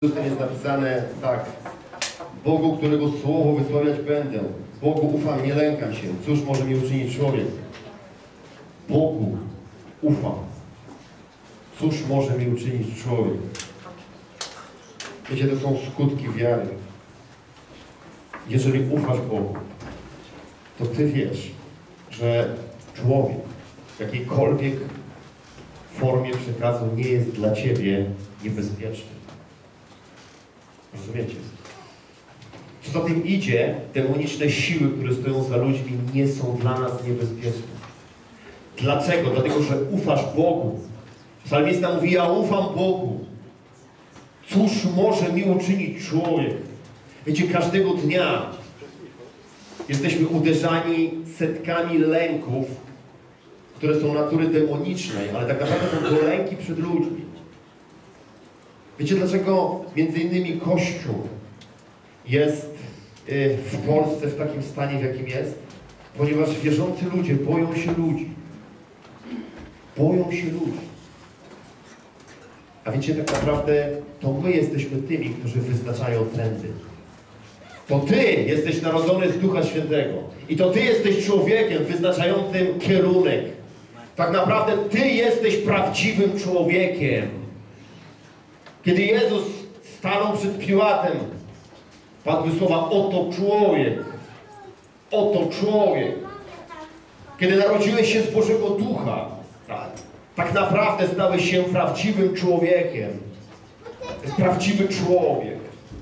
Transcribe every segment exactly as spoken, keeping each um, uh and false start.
Jest napisane tak: Bogu, którego słowo wysławiać będę. Bogu ufam, nie lękam się. Cóż może mi uczynić człowiek? Bogu ufam. Cóż może mi uczynić człowiek? Wiecie, to są skutki wiary. Jeżeli ufasz Bogu, to Ty wiesz, że człowiek w jakiejkolwiek formie przekazu nie jest dla Ciebie niebezpieczny. Rozumiecie? Co za tym idzie, demoniczne siły, które stoją za ludźmi, nie są dla nas niebezpieczne. Dlaczego? Dlatego, że ufasz Bogu. Psalmista mówi: ja ufam Bogu. Cóż może mi uczynić człowiek? Wiecie, każdego dnia jesteśmy uderzani setkami lęków, które są natury demonicznej, ale tak naprawdę są to lęki przed ludźmi. Wiecie, dlaczego między innymi Kościół jest w Polsce w takim stanie, w jakim jest? Ponieważ wierzący ludzie boją się ludzi. Boją się ludzi. A wiecie, tak naprawdę to my jesteśmy tymi, którzy wyznaczają trendy. To Ty jesteś narodzony z Ducha Świętego. I to Ty jesteś człowiekiem wyznaczającym kierunek. Tak naprawdę Ty jesteś prawdziwym człowiekiem. Kiedy Jezus stanął przed Piłatem, padły słowa: oto człowiek. Oto człowiek. Kiedy narodziłeś się z Bożego Ducha, tak, tak naprawdę stałeś się prawdziwym człowiekiem. To jest prawdziwy człowiek.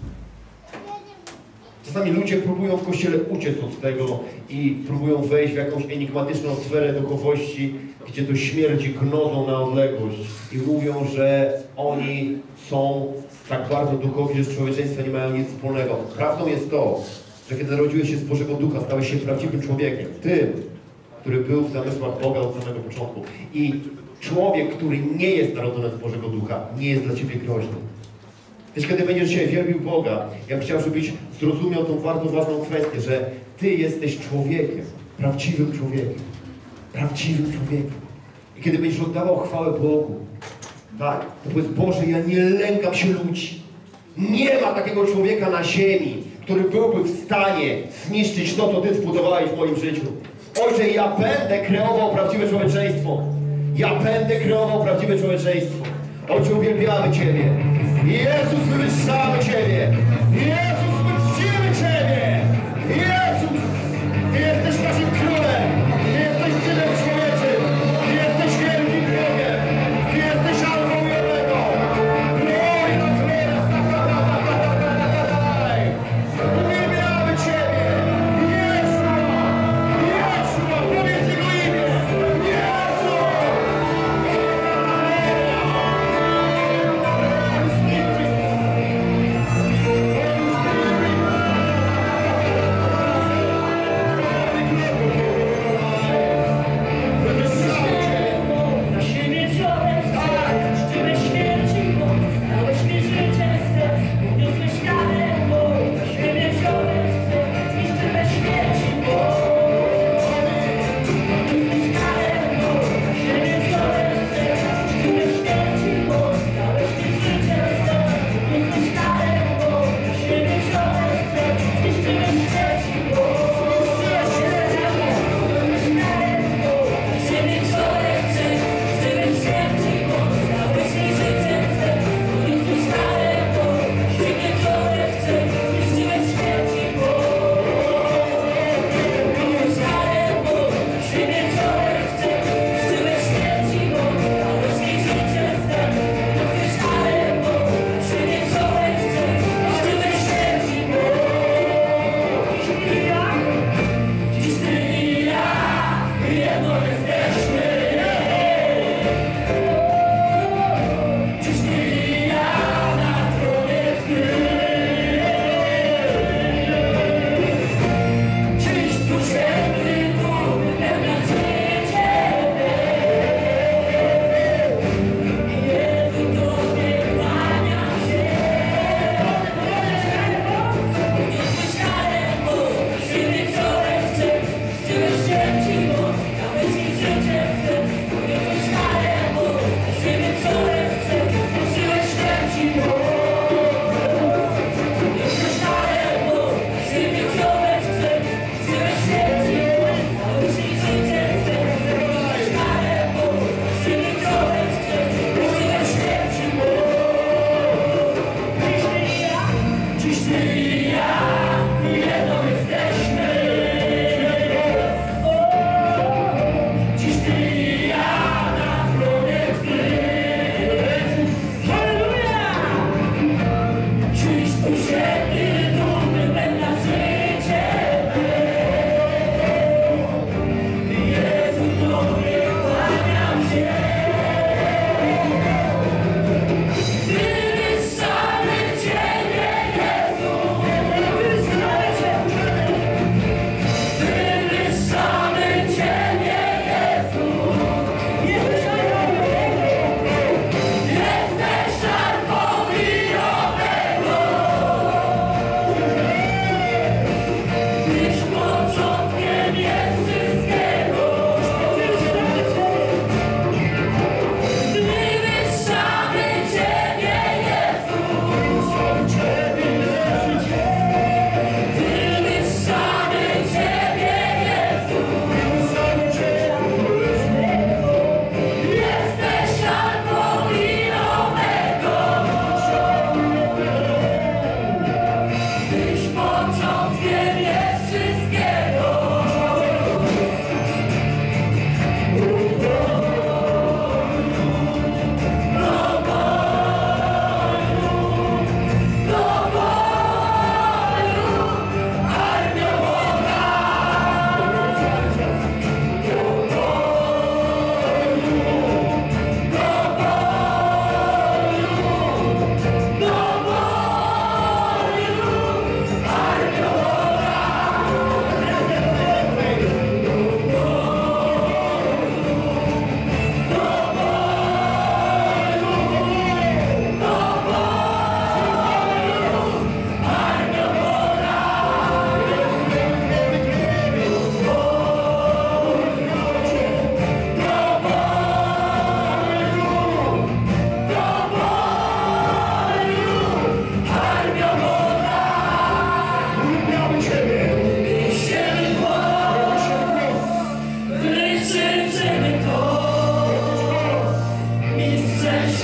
Czasami ludzie próbują w Kościele uciec od tego i próbują wejść w jakąś enigmatyczną sferę duchowości, gdzie to śmierdzi gnozą na odległość i mówią, że oni są tak bardzo duchowi, że z człowieczeństwem nie mają nic wspólnego. Prawdą jest to, że kiedy narodziłeś się z Bożego Ducha, stałeś się prawdziwym człowiekiem. Tym, który był w zamysłach Boga od samego początku. I człowiek, który nie jest narodzony z Bożego Ducha, nie jest dla Ciebie groźny. Wiesz, kiedy będziesz dzisiaj wielbił Boga, ja bym chciał, żebyś zrozumiał tą bardzo ważną kwestię, że Ty jesteś człowiekiem, prawdziwym człowiekiem. Prawdziwym człowiekiem. I kiedy będziesz oddawał chwałę Bogu, tak, to powiedz: Boże, ja nie lękam się ludzi. Nie ma takiego człowieka na ziemi, który byłby w stanie zniszczyć to, co Ty zbudowałeś w moim życiu. Ojcze, ja będę kreował prawdziwe człowieczeństwo. Ja będę kreował prawdziwe człowieczeństwo. Ojcze, uwielbiamy Ciebie. Jezus, wywyższamy Ciebie. Jezus, czcimy Ciebie. Jezus, Ty jesteś naszym królem. Ty jesteś Synem Człowieczym. Ty jesteś wielkim Bogiem. Ty jesteś Alfą i Omegą. Gloria, gloria, sakradaj. Uwielbiamy Ciebie. Jezu, Jezu, powiedz Jego imię. Jezu.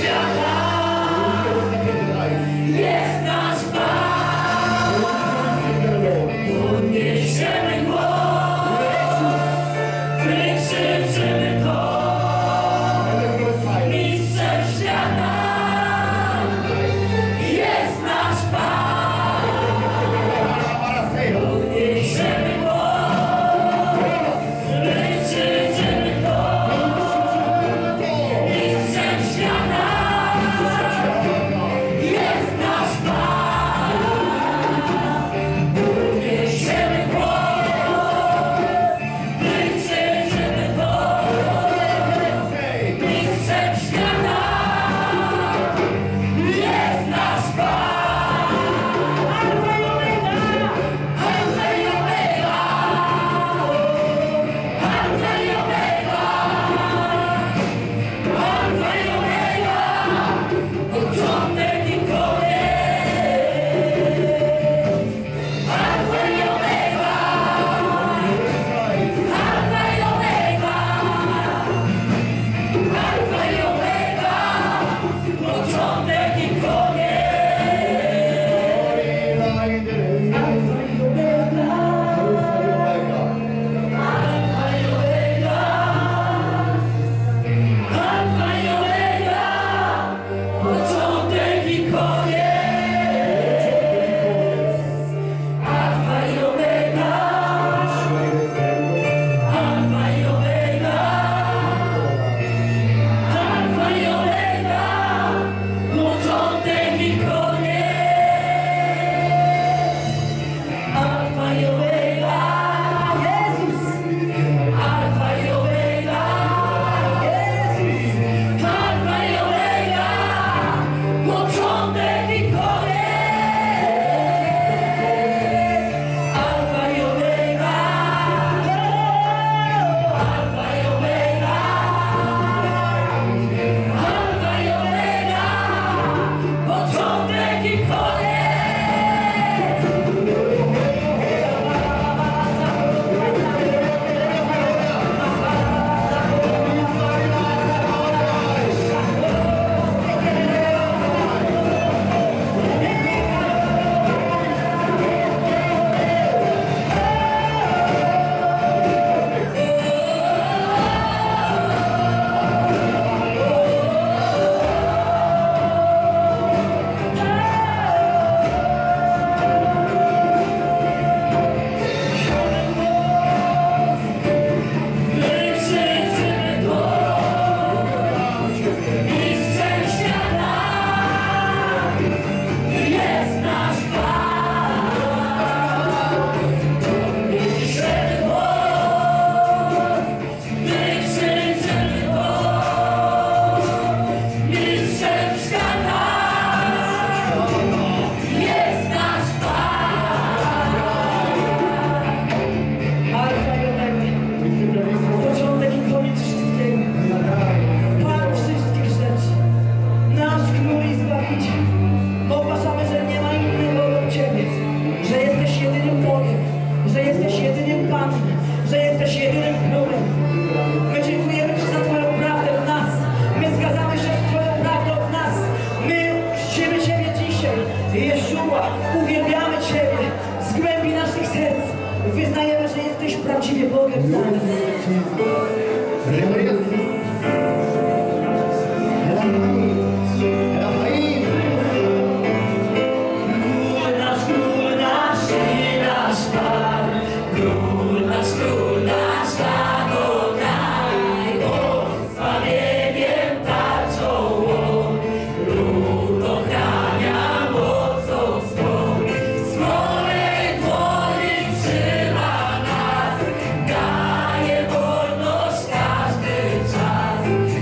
Daje wolność każdy czas.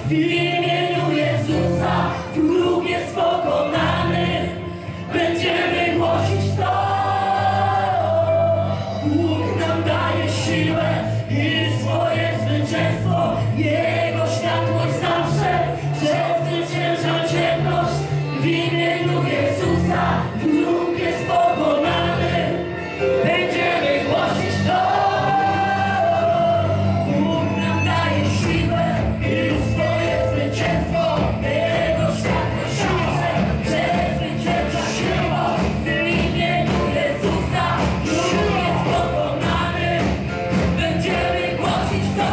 w imieniu Jezusa wróg jest pokonany. Będziemy głosić to. Bóg nam daje siłę i swoje zwycięstwo. Jego światłość zawsze przezwycięża ciemność. W imieniu Jezusa wróg jest pokonany. Będziemy głosić to. Bóg nam daje siłę i swoje zwycięstwo. Jego światłość zawsze przezwycięża ciemność. W imieniu Jezusa wróg jest pokonany. Będziemy głosić to.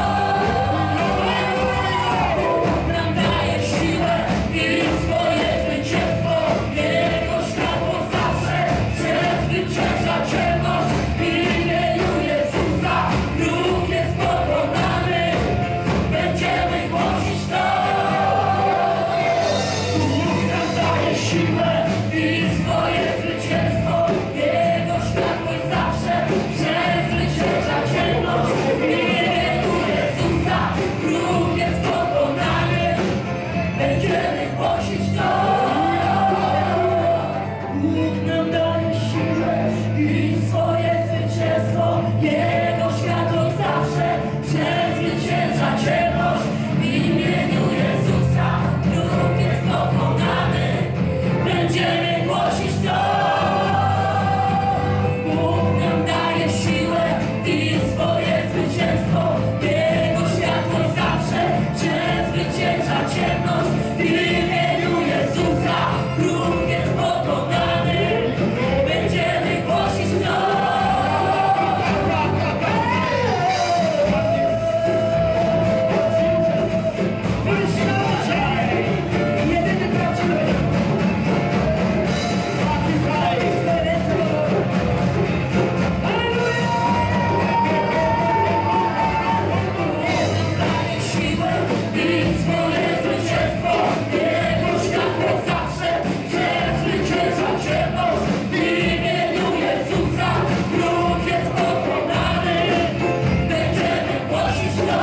Bóg nam daje siłę i swoje zwycięstwo. Jego światło zawsze przezwycięża ciemność. W imieniu Jezusa wróg jest pokonany. Będziemy głosić to. Bóg nam daje siłę i swoje zwycięstwo. Jego światłość zawsze przezwycięża ciemność. W imieniu Jezusa wróg jest pokonany. Będziemy głosić to. Bóg nam daje siłę i swoje zwycięstwo. Jego światłość zawsze przezwycięża ciemność. W imieniu Jezusa wróg jest pokonany. Będziemy głosić to. Bóg nam daje siłę i swoje zwycięstwo. Jego światłość zawsze przezwycięża ciemność. W imieniu Jezusa wróg jest pokonany. Będziemy głosić to. Jedyny prawdziwy. Daje siłę i swoje zwycięstwo. Jego światło zawsze przezwycięża ciemność. W imieniu Jezusa wróg jest pokonany. Będziemy głosić to.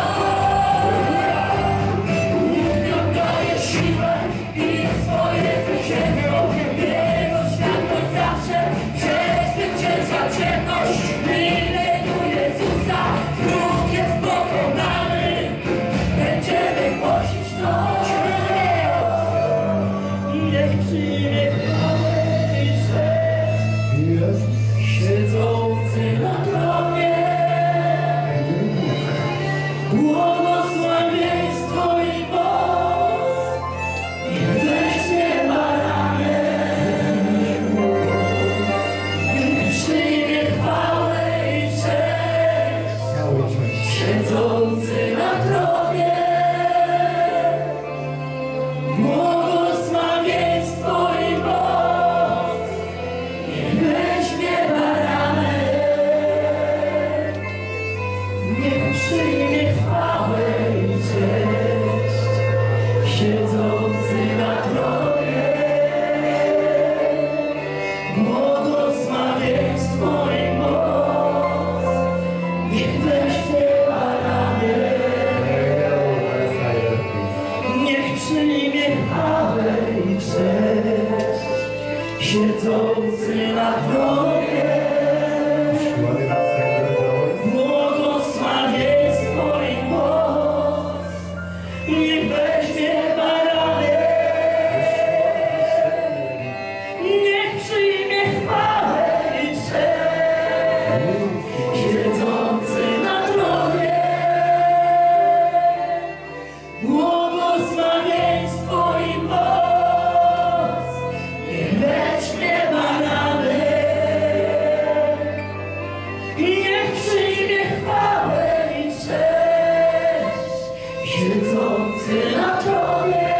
Bóg nam daje siłę i swoje zwycięstwo. Jego światłość zawsze przezwycięża ciemność. W imieniu Jezusa wróg jest pokonany. Będziemy głosić to. Niech przyjmie chwałę i cześć siedzący na tronie. Błogosławieństwo i moc niech weźmie baranek. Niech przyjmie chwałę i cześć siedzący na tronie. Błogosławieństwo i moc niech weźmie baranek. Niech przyjmie chwałę i cześć siedzący na tronie. Błogosławieństwo i moc niech weźmie baranek. Niech przyjmie chwałę i cześć siedzący na tronie. Błogosławieństwo i moc niech weźmie baranek. Niech przyjmie chwałę i cześć siedzący na tronie. Błogosławieństwo i moc niech weźmie baranek. Niech przyjmie chwałę i cześć siedzący na tronie.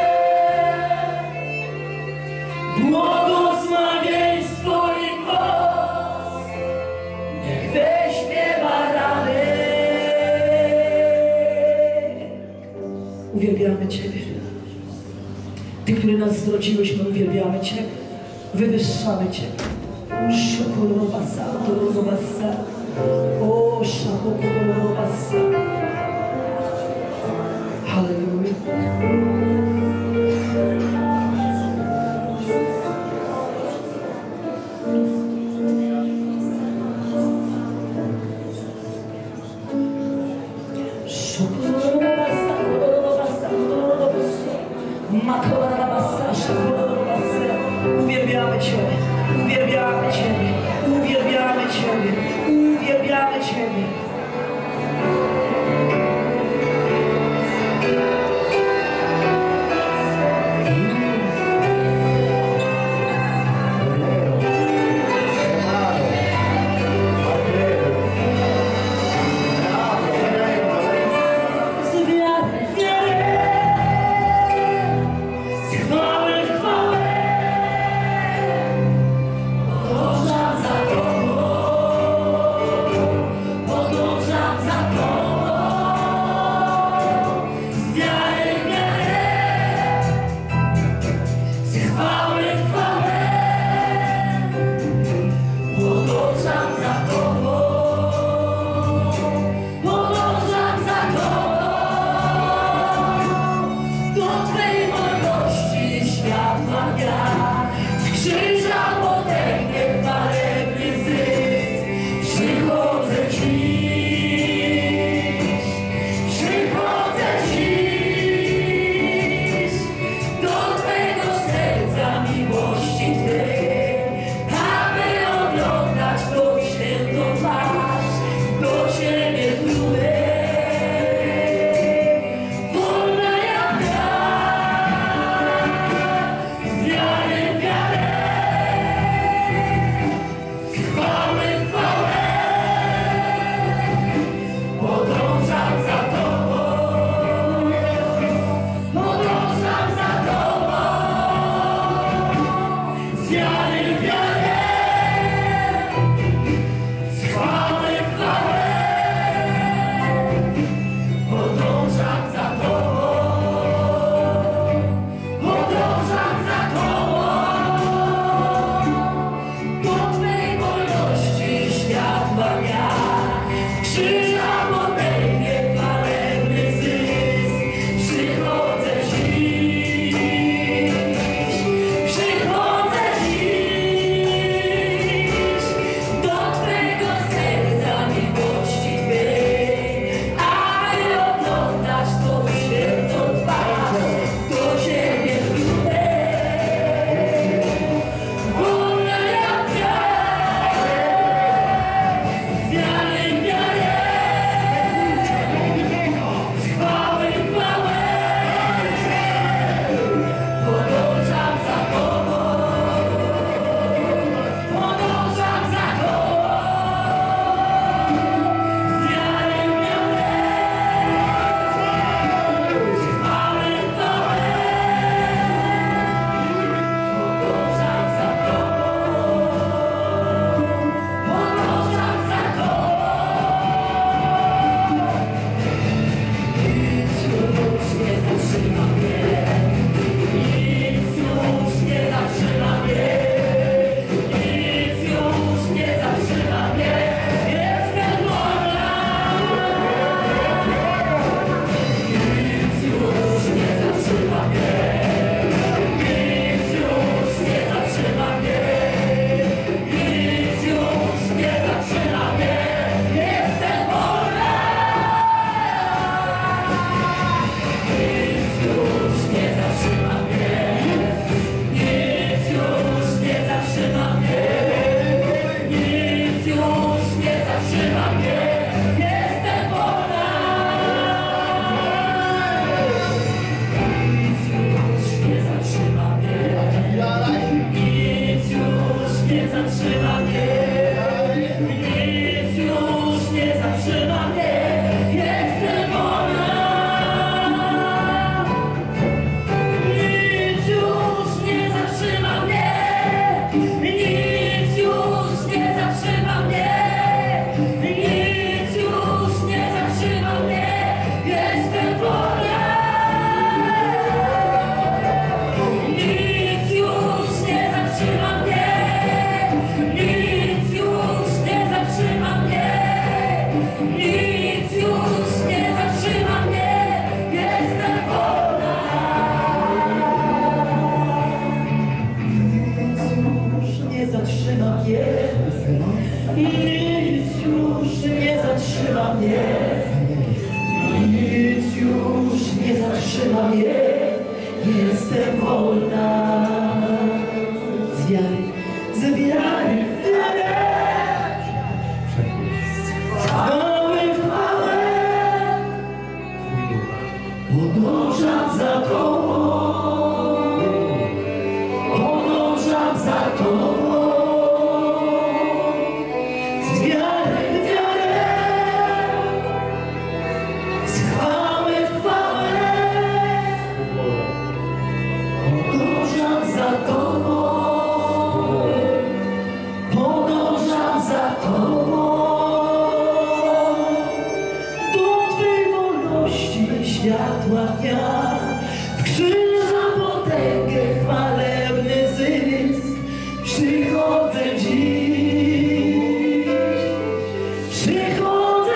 Błogosławieństwo i moc niech weźmie baranek. Uwielbiamy Ciebie. Ty, który nas zrodziłeś, my uwielbiamy Ciebie. Wywyższamy Ciebie. Szokolobasa, dolobasa. O, szokolobasa. Hallelujah. Uwielbiamy Ciebie, uwielbiamy Ciebie, uwielbiamy Ciebie, uwielbiamy Ciebie. Podążam za Tobą, jestem wolna. Z wiary, z wiary, wiary. Z chwały w chwałę podążam za Tobą, podążam za Tobą. Z wiary w wiarę, z chwały w chwałę podążam za Tobą, podążam za Tobą. Do Twej wolności światła dnia, w krzyża potęgę chwalebny zysk. Przychodzę dziś, przychodzę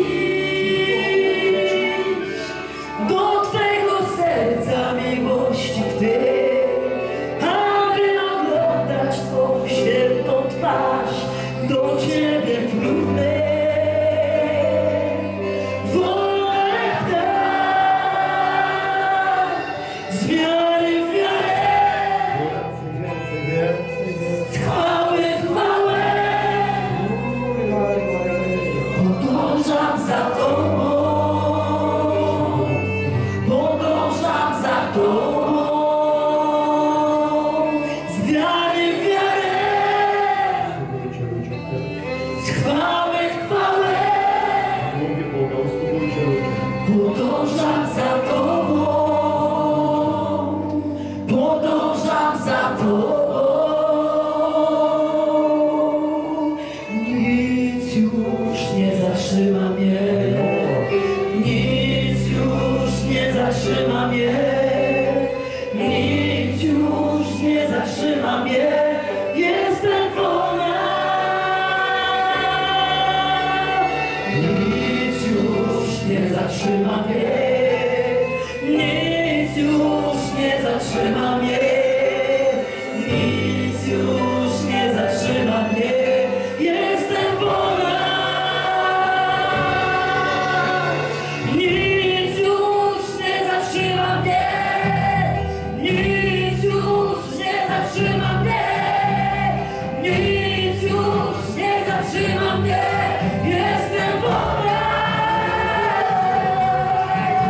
dziś do Twego serca miłości Twej, aby oglądać Twą świętą twarz, do Ciebie wrócę. Z wiary w wiarę, z chwały w chwałę podążam za Tobą, podążam za Tobą. Z wiary w wiarę, z chwały w chwałę podążam za Tobą, podążam za Tobą. Nic już nie zatrzyma mnie, nic już nie zatrzyma mnie, nic już nie zatrzyma mnie. Jestem wolna. Nic już nie zatrzyma mnie, nic już nie zatrzyma mnie, nic już nie zatrzyma mnie. Jestem wolna. Nic już nie zatrzyma mnie, nic już nie zatrzyma mnie, nic już nie zatrzyma mnie. Jestem wolna.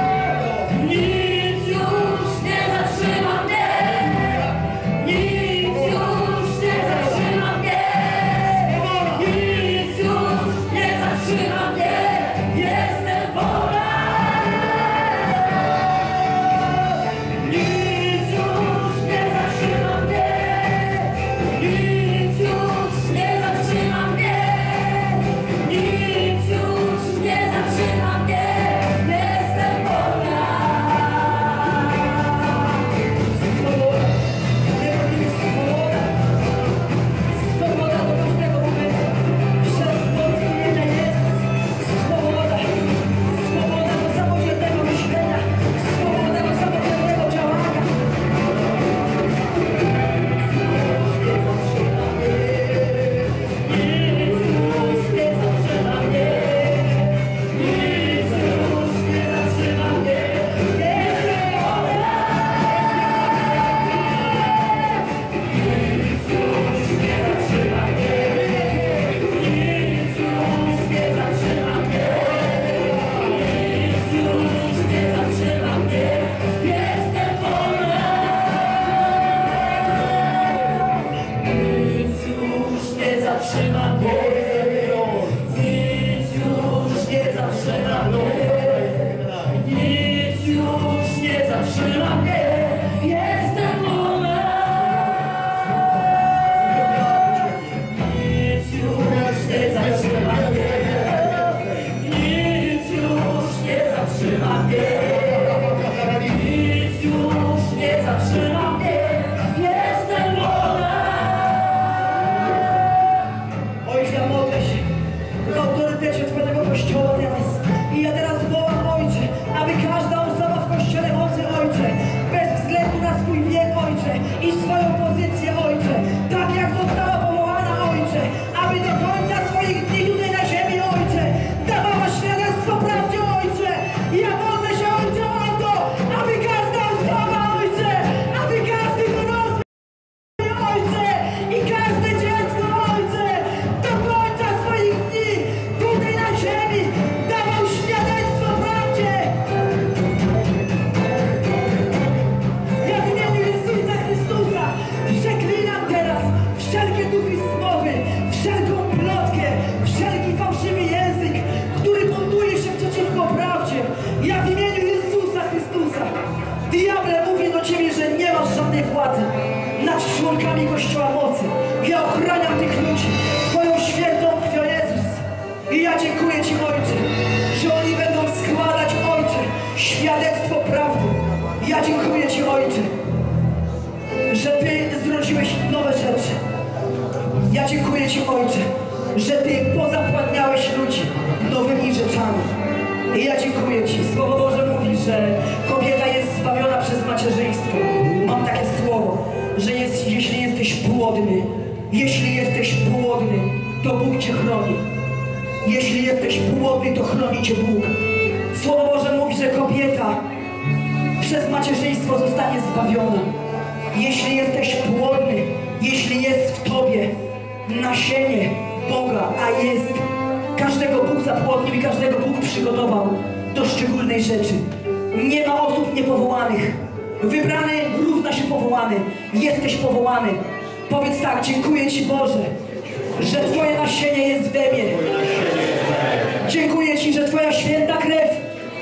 Słowo Boże mówi, że kobieta jest zbawiona przez macierzyństwo. Mam takie słowo, że jest, jeśli jesteś płodny, jeśli jesteś płodny, to Bóg cię chroni. Jeśli jesteś płodny, to chroni cię Bóg. Słowo Boże mówi, że kobieta przez macierzyństwo zostanie zbawiona. Jeśli jesteś płodny, jeśli jest w tobie nasienie Boga, a jest, każdego Bóg zapłodnił i każdego Bóg przygotował do szczególnej rzeczy. Nie ma osób niepowołanych. Wybrany równa się powołany. Jesteś powołany. Powiedz tak: dziękuję Ci, Boże, że Twoje nasienie jest we mnie. Dziękuję Ci, że Twoja święta krew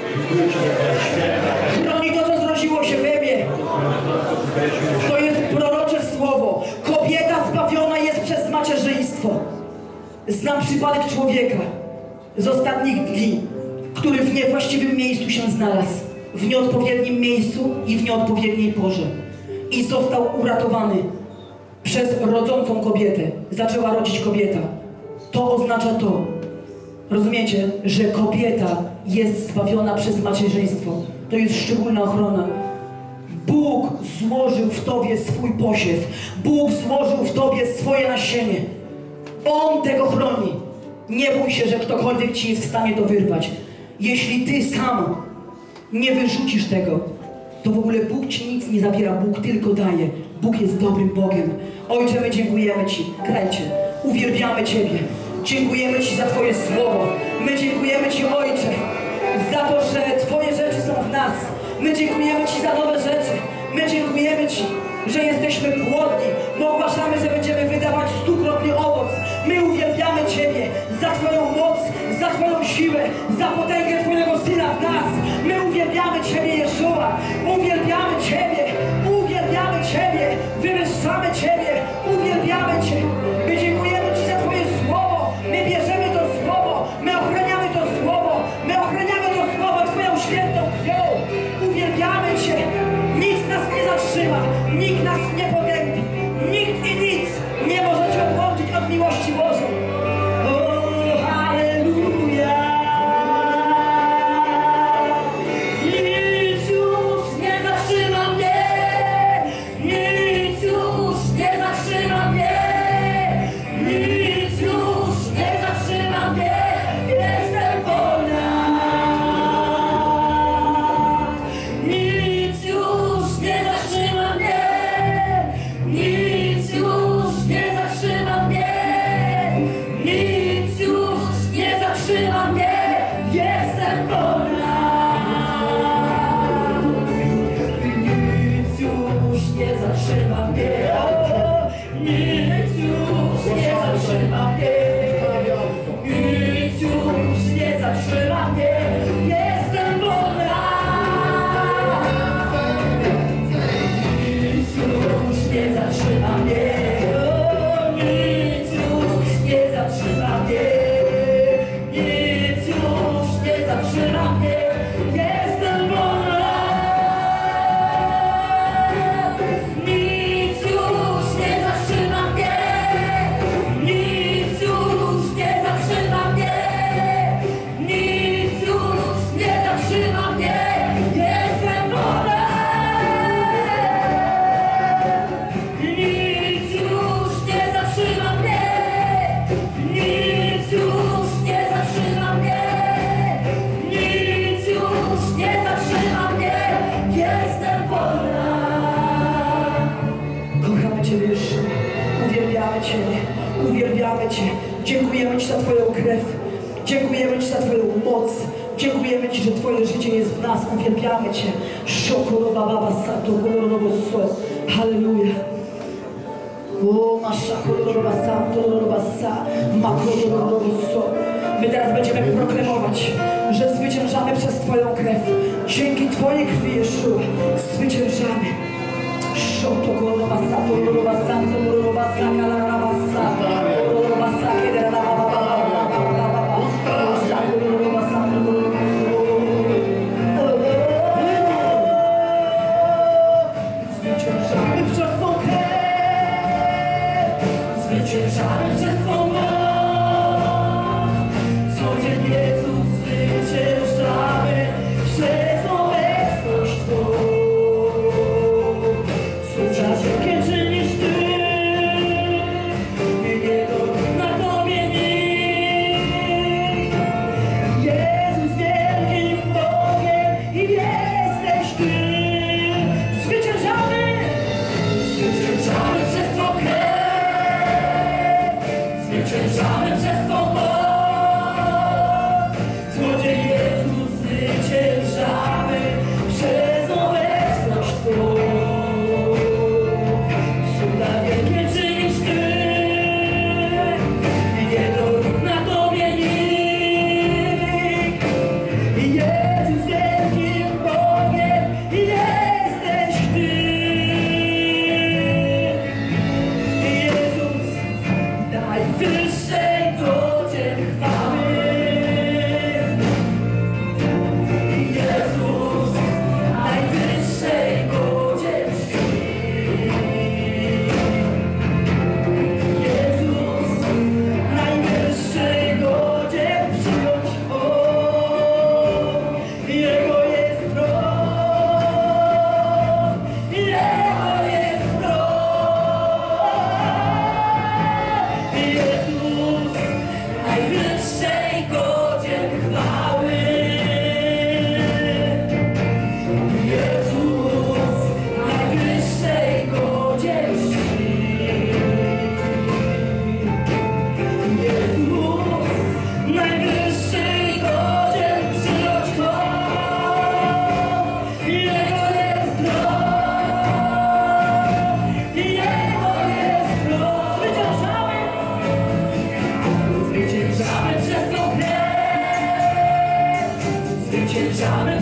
chroni to, co zrodziło się we mnie. To jest prorocze słowo. Kobieta zbawiona jest przez macierzyństwo. Znam przypadek człowieka z ostatnich dni, który w niewłaściwym miejscu się znalazł. W nieodpowiednim miejscu i w nieodpowiedniej porze. I został uratowany przez rodzącą kobietę. Zaczęła rodzić kobieta. To oznacza to, rozumiecie, że kobieta jest zbawiona przez macierzyństwo. To jest szczególna ochrona. Bóg złożył w tobie swój posiew. Bóg złożył w tobie swoje nasienie. On tego chroni. Nie bój się, że ktokolwiek ci jest w stanie to wyrwać. Jeśli ty sam nie wyrzucisz tego, to w ogóle Bóg ci nic nie zabiera. Bóg tylko daje. Bóg jest dobrym Bogiem. Ojcze, my dziękujemy Ci. Grajcie. Uwielbiamy Ciebie. Dziękujemy Ci za Twoje słowo. My dziękujemy Ci, Ojcze, za to, że Twoje rzeczy są w nas. My dziękujemy Ci za nowe rzeczy. My dziękujemy Ci, że jesteśmy płodni. My ogłaszamy, że będziemy wydawać stukrotny owoc. My uwielbiamy Ciebie za Twoją moc, za Twoją siłę, za potęgę Twojego Syna w nas. My uwielbiamy Ciebie, Jeszua. Uwielbiamy Ciebie. Uwielbiamy Ciebie. Wywyższamy Ciebie. Uwielbiamy Cię. My dziękujemy Ci za Twoje słowo. My bierzemy to słowo. My ochraniamy to słowo. My ochraniamy to słowo Twoją świętą krwią. Uwielbiamy Cię. Nic nas nie zatrzyma. Nikt nas nie potępi. Nikt i nic nie może Cię odłączyć od miłości Bożej. O, halleluja. Nic już nie zatrzyma mnie. Nic już nie zatrzyma mnie. Nic już nie zatrzyma mnie. Jestem wolna. Nic już nie zatrzyma mnie. Nic już nie zatrzyma mnie. Nic już nie zatrzyma mnie. Jestem wolna. Nic już nie zatrzyma mnie. Nic już nie zatrzyma mnie. Nic już nie zatrzyma mnie. Jestem wolna. Nic już nie zatrzyma mnie. Nic już nie zatrzyma mnie. Nic już nie zatrzyma mnie. Jestem wolna. Nic już nie zatrzyma mnie. Nic już nie zatrzyma mnie. Nic już nie zatrzyma mnie. Jestem wolna. Nic już nie zatrzyma mnie. Nic już nie zatrzyma mnie. Nic już nie zatrzyma mnie. Jestem wolna. Kochamy Ciebie, Jezu. Uwielbiamy Ciebie. Uwielbiamy Cię. Dziękujemy Ci za Twoją krew. Dziękujemy Ci za Twoją moc. Dziękujemy Ci, że Twoje życie jest w nas. Uwielbiamy Cię. Szokoloba baba sato kolorobo so. Halleluja. O, masza koloroba sato koloroba sa. Makolorobo so. My teraz będziemy proklamować, że zwyciężamy przez Twoją krew. Dzięki Twojej krwi, Jeszua, zwyciężamy. Szoto koloroba sato koloroba sato koloroba sa koloroba sa. Koloroba sa koloroba zwyciężamy przez Twą krew. Zwyciężamy przez Twą moc. Codziennie Jezus zwyciężamy.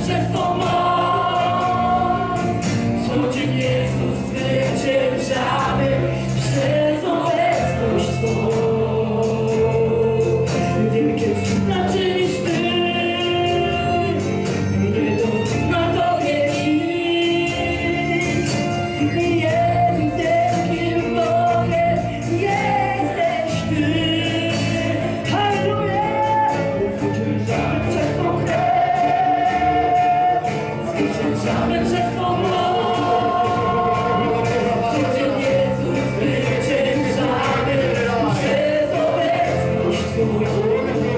przez Twą moc. Co Cię Jezus zwyciężamy przez obecność Twą. Wielkie cuda czynisz Ty, nie dorówna Tobie nic. Jezus wielkim Bogiem jesteś Ty. Halleluja! Zwyciężamy przez Twą krew, zwyciężamy przez Twą moc. Codziennie Jezus zwyciężamy przez obecność Twą.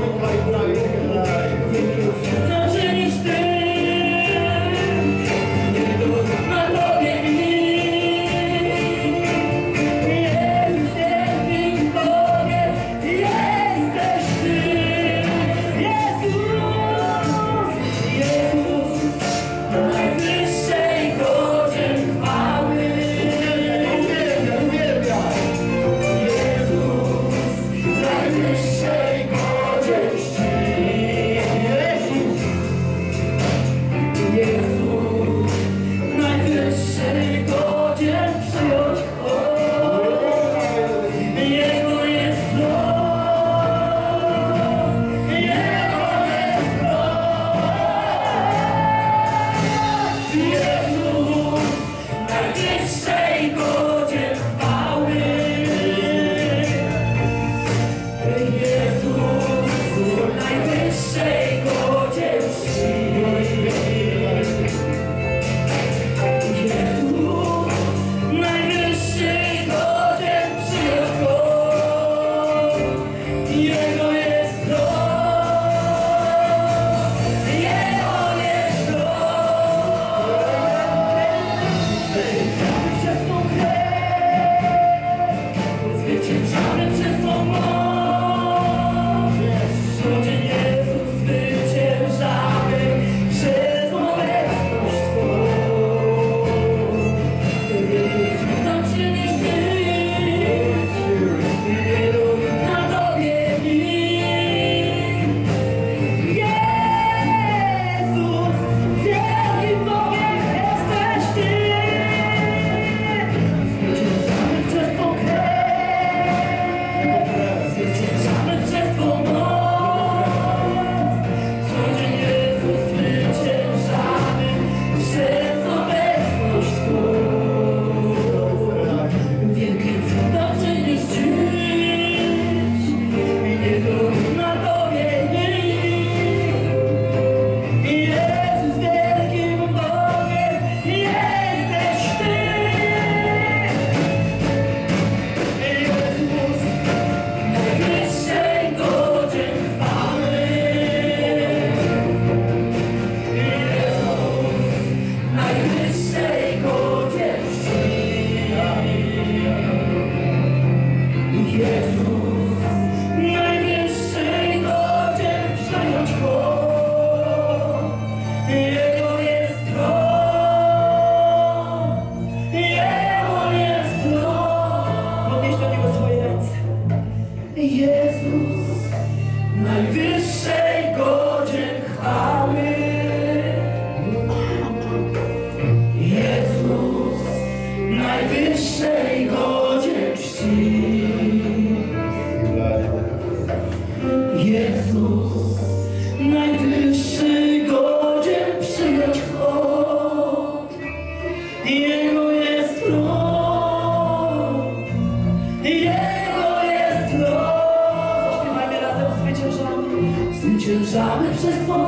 Zwyciężamy przez Twą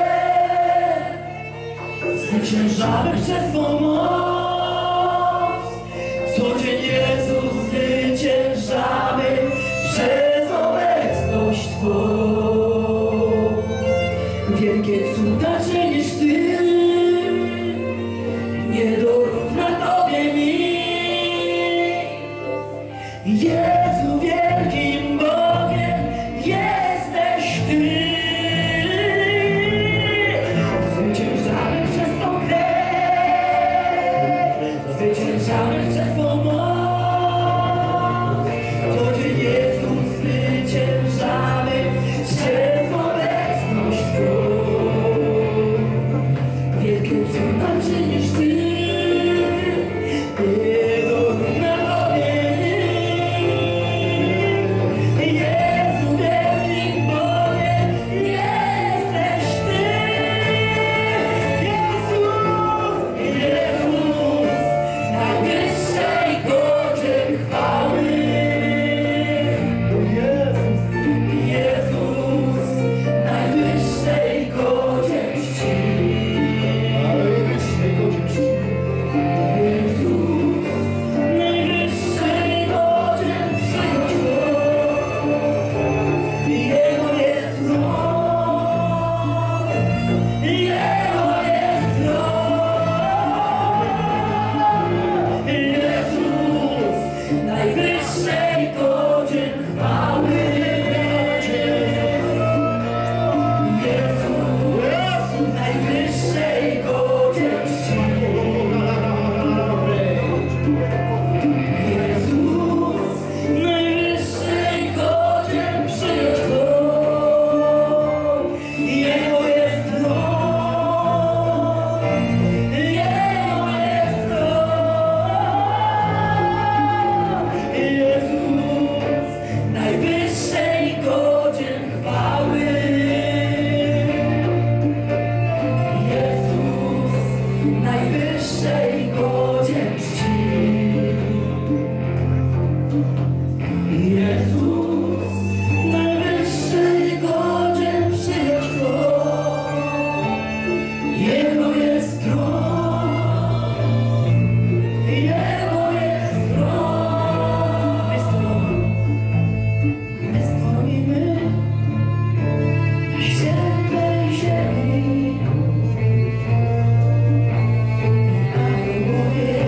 krew, zwyciężamy przez Twą moc. Codziennie Jezus zwyciężamy przez obecność Twą. Wielkie cuda czynisz Ty, nie dorówna Tobie nikt. Jezu, wielkim Bogiem jesteś Ty. Zwyciężamy przez Tą krew, Więcej niż Ty, Jego napowiedzi. Jezu, wielkim Bogiem jesteś Ty. Jezus, Jezus, najwyższej godzie chwały. Jezus, Jezus, najwyższej godzie czci. Najwyższej godzie czci. Jezus, najwyższej godzie przyjąć Go. Jego jest tron, Jego jest tron. Jezus, najwyższej godzie chwały. Jezus, najwyższej godzie czci. Jezus, najwyższej godzie przyjąć Go. Jego jest tron, Jego jest tron. Jezus, najwyższej godzie chwały. Jezus, najwyższej godzie czci. Jezus, najwyższej godzie przyjąć Go. Jego jest tron, Jego jest tron. My stoimy na świętej ziemi. Aniołowie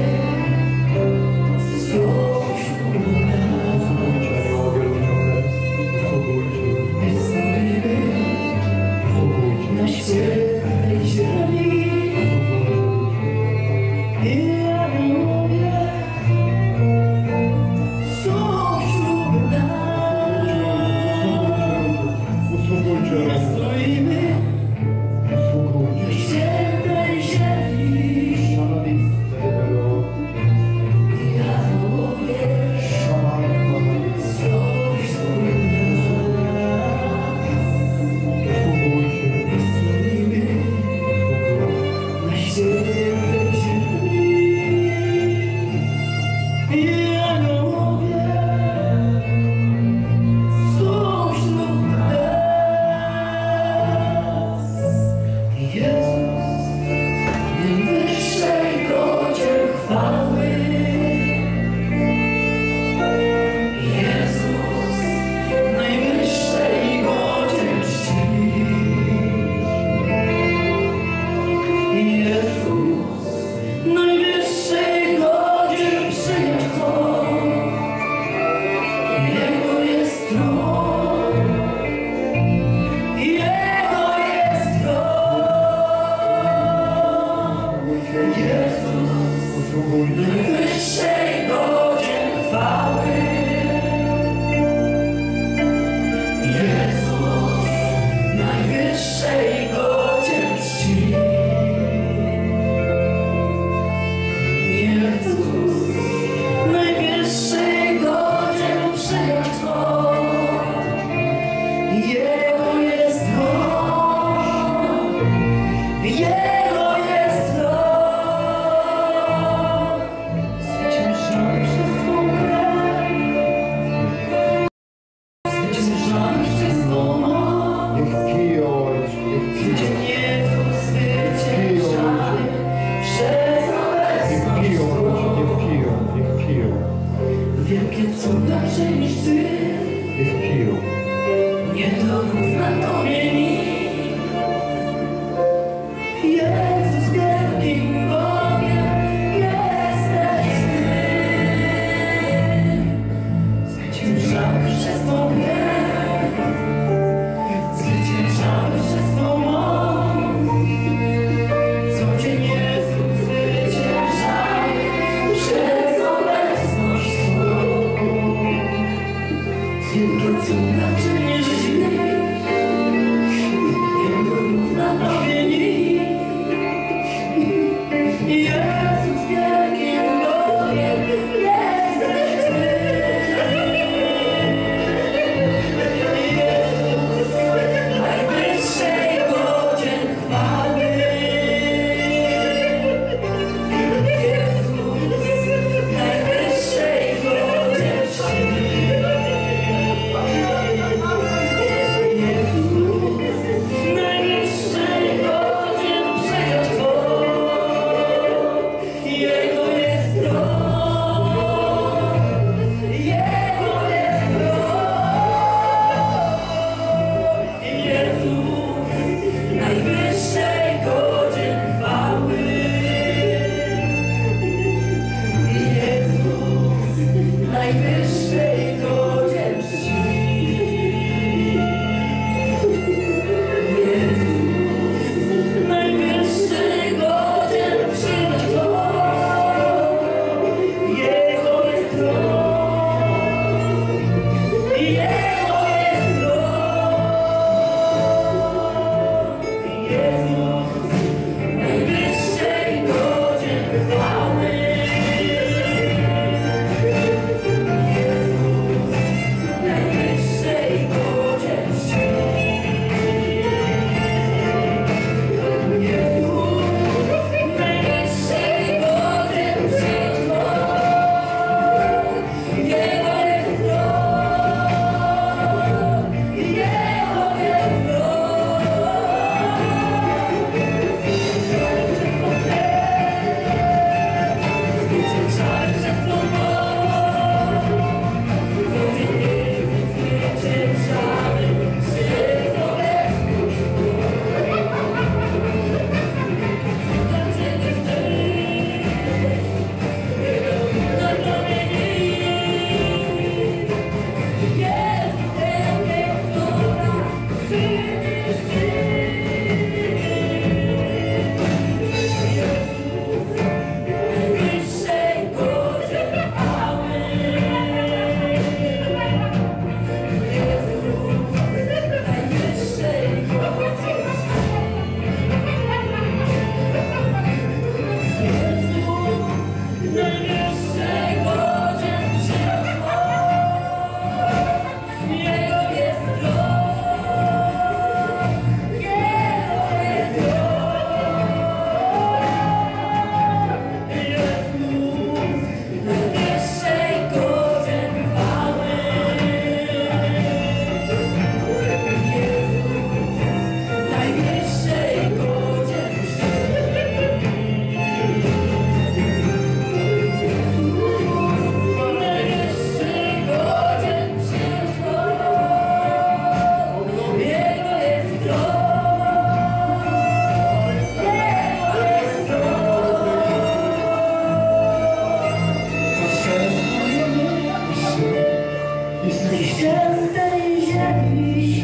są wśród nas. My stoimy na świętej ziemi. I aniołowie są wśród nas. My stoimy na świętej ziemi. I aniołowie są wśród nas. My stoimy na świętej ziemi. I aniołowie są wśród nas. Jezus, najwyższej godzie chwały. Jezus, najwyższej godzie czci. Jezus, najwyższej godzie przyjąć Go. Jego jest tron, Jego jest tron. Jezus, najwyższej godzie chwały. Jezus, najwyższej godzie czci. Jezus, najwyższej godzie przyjąć Go. Jego jest tron, Jego jest tron. Zwycięży Jezus wielkim Bogiem jesteś Ty. Jezus najwyższej godzien chwały. Jezus najwyższej godzien czci. Najwyższej godzien czci. Jezus najwyższej godzien przyjąć Go. Jego jest tron, Jego jest tron. Jezus najwyższej godzien chwały. Najwyższej godzien czci. Jezus najwyższej godzien przyjąć Go. Jego jest tron, Jego jest tron. Zwyciężamy przez tron. Świętej ziemi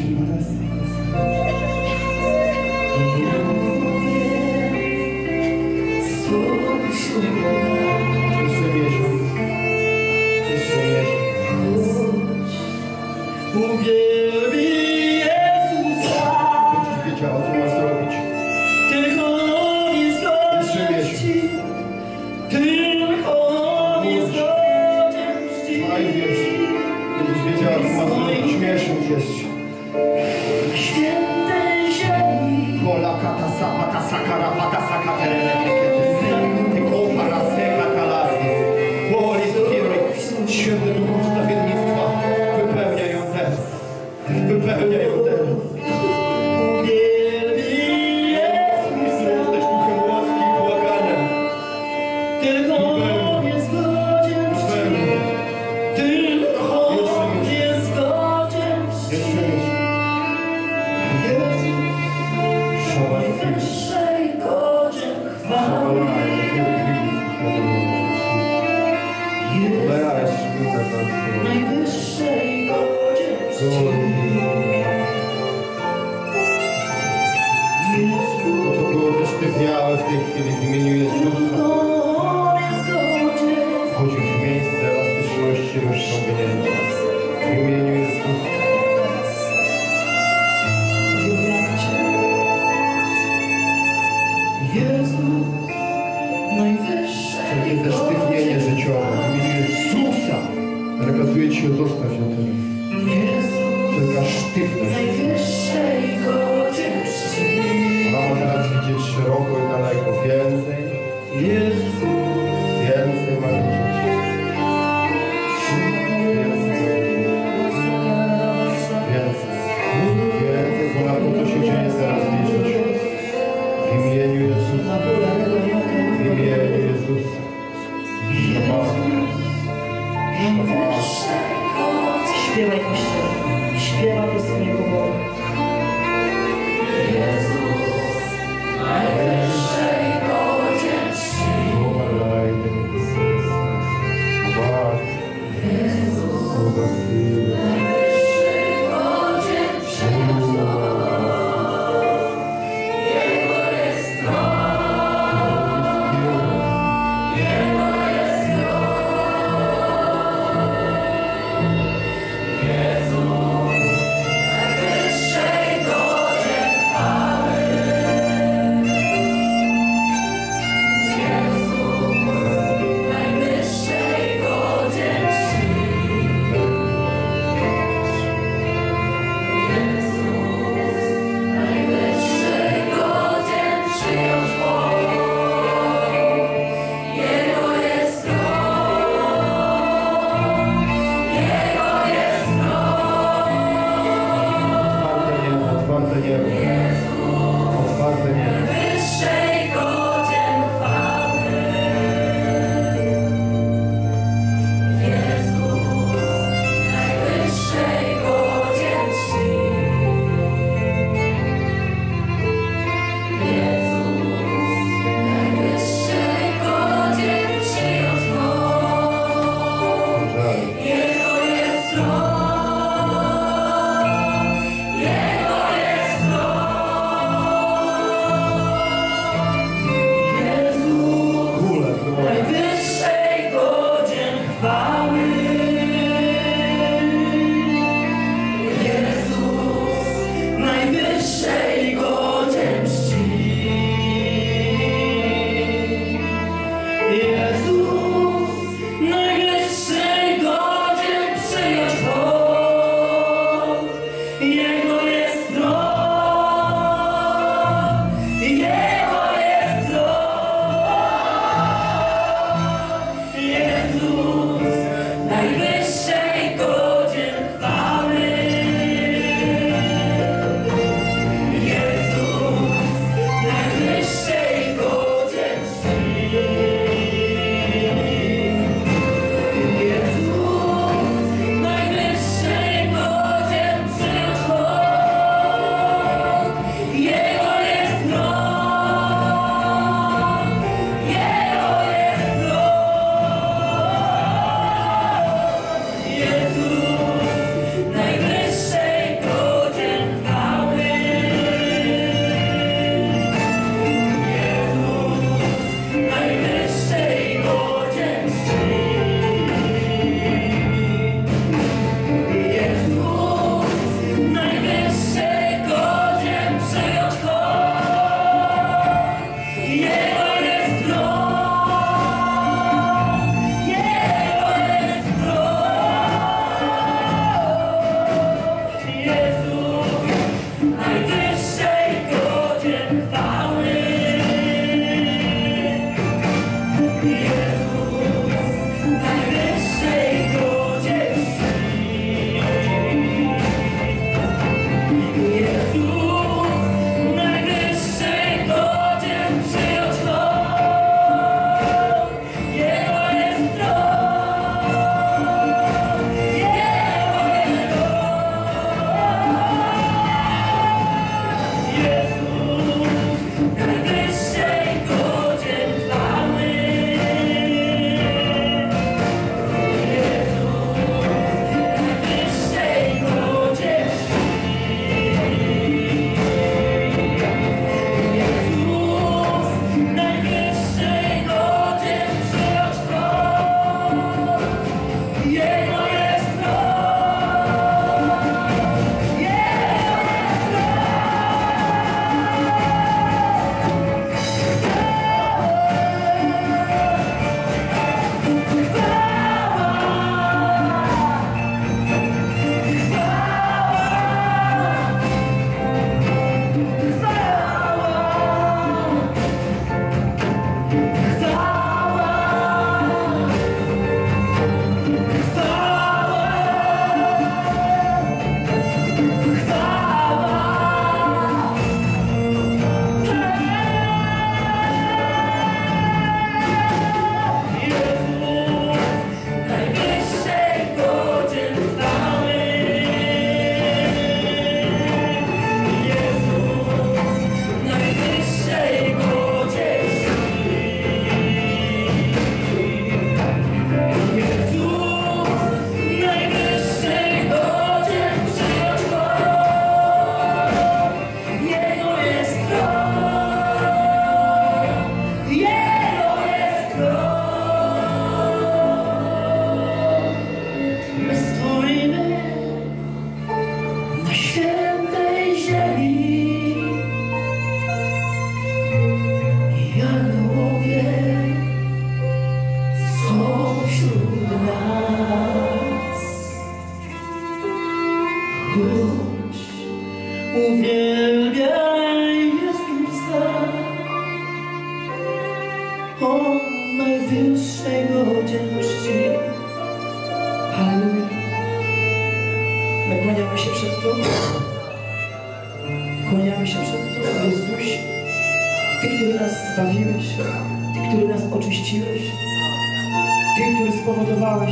ja mówię słowo ślubu. Jeszcze miesiąc. Jeszcze miesiąc. Uwielbij Jezusa, Będziesz wiedziała, co masz zrobić. tylko On jest godzien czci. Tylko On jest godzien czci. A i wiesz, będziesz wiedziała, co masz zrobić. Miesiąc jeszcze. Świętej ziemi Kola kata sapata sakara pata sakaterele kekete. Ty kopa raseka kalasy. Poli skieruj. Święty Duchu wstawiennictwa. Wypełniaj ją teraz. Wypełniaj ją teraz. uwielbij Jezusa, Jesteś duchem łaski i błagania. tylko On jest godzien czci. Tylko On jest godzien czci. Jeszcze miesiąc. Jezus Szalaj. najwyższej godzien chwały. Najwyższej godzien czci. To, co było wysztywniałe w tej chwili w imieniu Jezusa, Tylko On jest godzien. wchodzi w miejsce elastyczności rozciągnięcia. W imieniu Jezusa. Jezus Wszelkie zesztywnienie życiowe w imieniu Jezusa nakazuję Ci, zostać na tym. Wszelka sztywność. Ona ma teraz widzieć szeroko i daleko. Więcej. Więcej ma widzieć. Więcej. Więcej, bo na to, co się dzieje teraz widzieć. W imieniu Jezusa. W imieniu Jezusa. Śpiewaj Kościele. Śpiewaj do swojego Boga. Jezus, najwyższej godzie czci. o najwyższej godzien czci. Halleluja. My kłaniamy się przed Tobą. Kłaniamy się przed Tobą, Jezusie. Ty, który nas zbawiłeś, Ty, który nas oczyściłeś, Ty, który spowodowałeś,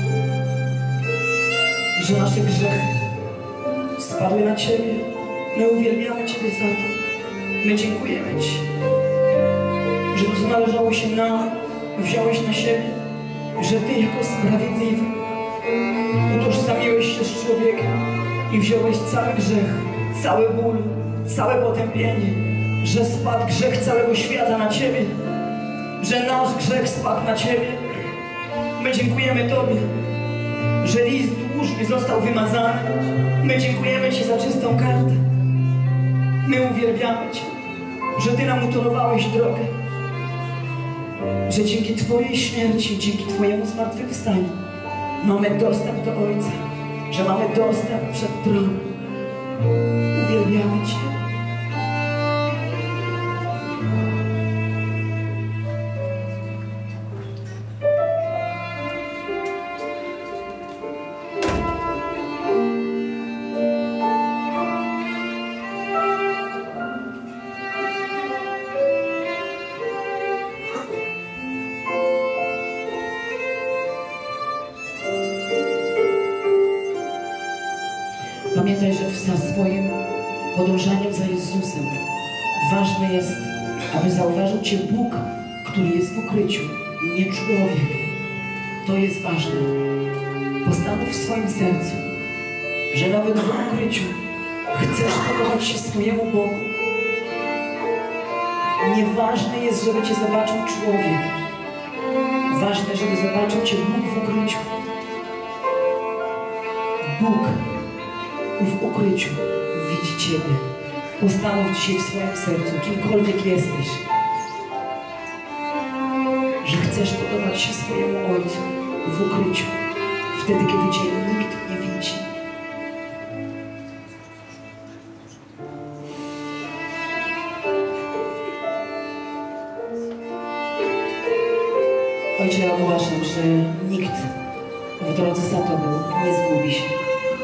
że nasze grzechy spadły na Ciebie. My uwielbiamy Ciebie za to. My dziękujemy Ci, że to, co należało się nam, wziąłeś na siebie, że Ty jako sprawiedliwy utożsamiłeś się z człowiekiem i wziąłeś cały grzech, cały ból, całe potępienie, że spadł grzech całego świata na Ciebie, że nasz grzech spadł na Ciebie. My dziękujemy Tobie, że list dłużny został wymazany. My dziękujemy Ci za czystą kartę. My uwielbiamy Cię, że Ty nam utorowałeś drogę, że dzięki Twojej śmierci, dzięki Twojemu zmartwychwstaniu mamy dostęp do Ojca, że mamy dostęp przed tron. Uwielbiamy Cię. Pamiętaj, że za swoim podążaniem za Jezusem ważne jest, aby zauważył Cię Bóg, który jest w ukryciu, nie człowiek. To jest ważne. Postanów w swoim sercu, że nawet w ukryciu chcesz podobać się swojemu Bogu. Nieważne jest, żeby Cię zobaczył człowiek. Ważne, żeby zobaczył Cię Bóg w ukryciu. Bóg w ukryciu widzi Ciebie. Postanów dzisiaj w swoim sercu, kimkolwiek jesteś, że chcesz podobać się swojemu Ojcu w ukryciu, wtedy, kiedy Cię nikt nie widzi. Ojcze, ja ogłaszam, że nikt w drodze za Tobą nie zgubi się.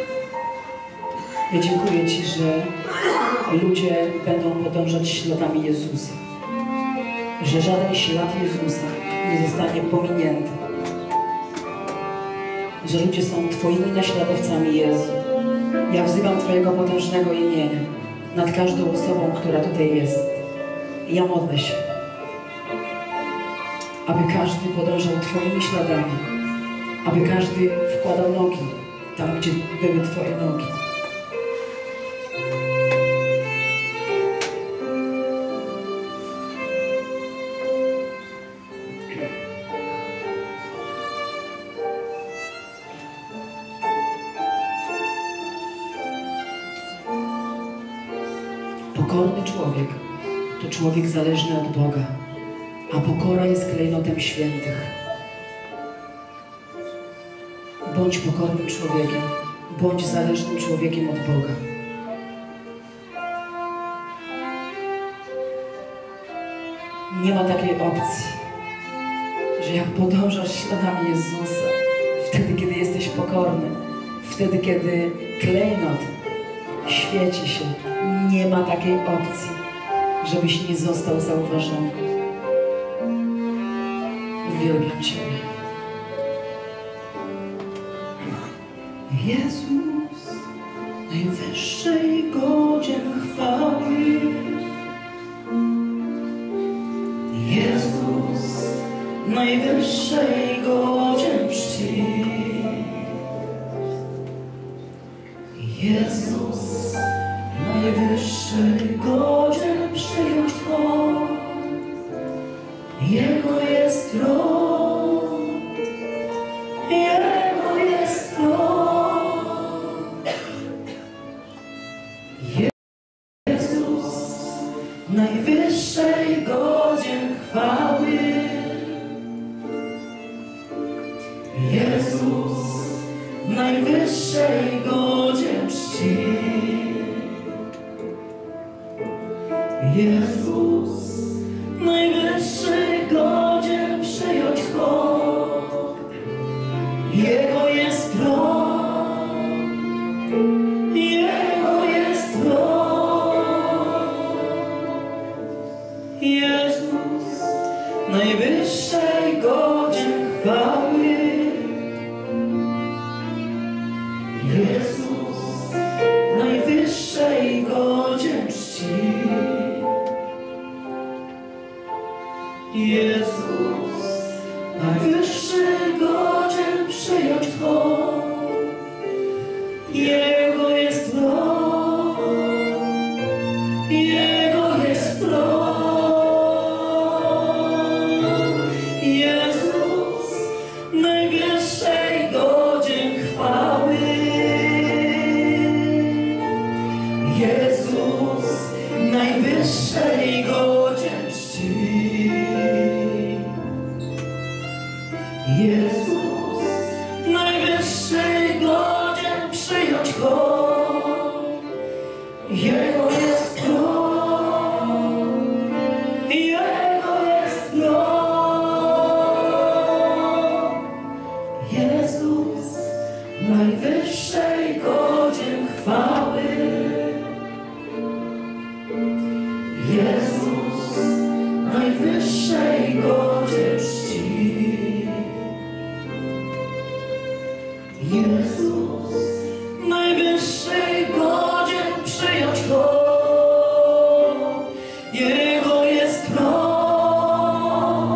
Ja dziękuję Ci, że ludzie będą podążać śladami Jezusa. Że żaden ślad Jezusa nie zostanie pominięty. Że ludzie są Twoimi naśladowcami Jezu. Ja wzywam Twojego potężnego imienia nad każdą osobą, która tutaj jest. Ja modlę się, aby każdy podążał Twoimi śladami. Aby każdy wkładał nogi tam, gdzie były Twoje nogi. Pokorny człowiek to człowiek zależny od Boga, a pokora jest klejnotem świętych. Bądź pokornym człowiekiem, bądź zależnym człowiekiem od Boga. Nie ma takiej opcji, że jak podążasz śladami Jezusa, wtedy, kiedy jesteś pokorny, wtedy, kiedy klejnot świeci się, nie ma takiej opcji, żebyś nie został zauważony. Uwielbiam Ciebie. Jezus, najwyższej godzien chwały. Jezus, najwyższej godzien czci. Jezus, najwyższej godzien przyjąć tron. Jego jest tron, Jego jest tron. Jezus, najwyższej godzien chwały. Jezus, najwyższej godzien czci. Jezus, najwyższej godzien najwyższej godzien chwały. Jezus, najwyższej godzien czci. Jezus, najwyższej godzien przyjąć hołd. Jego jest tron, Jego jest tron. Jezus, najwyższej godzien chwały. Jezus, najwyższej godzien czci. Jezus, najwyższej godzien przyjąć hołd. Jego jest tron, Jego jest tron. Jezus, najwyższej godzien chwały. Jezus, najwyższej godzien czci. Jezus, najwyższej godzien przyjąć hołd. Jego jest tron,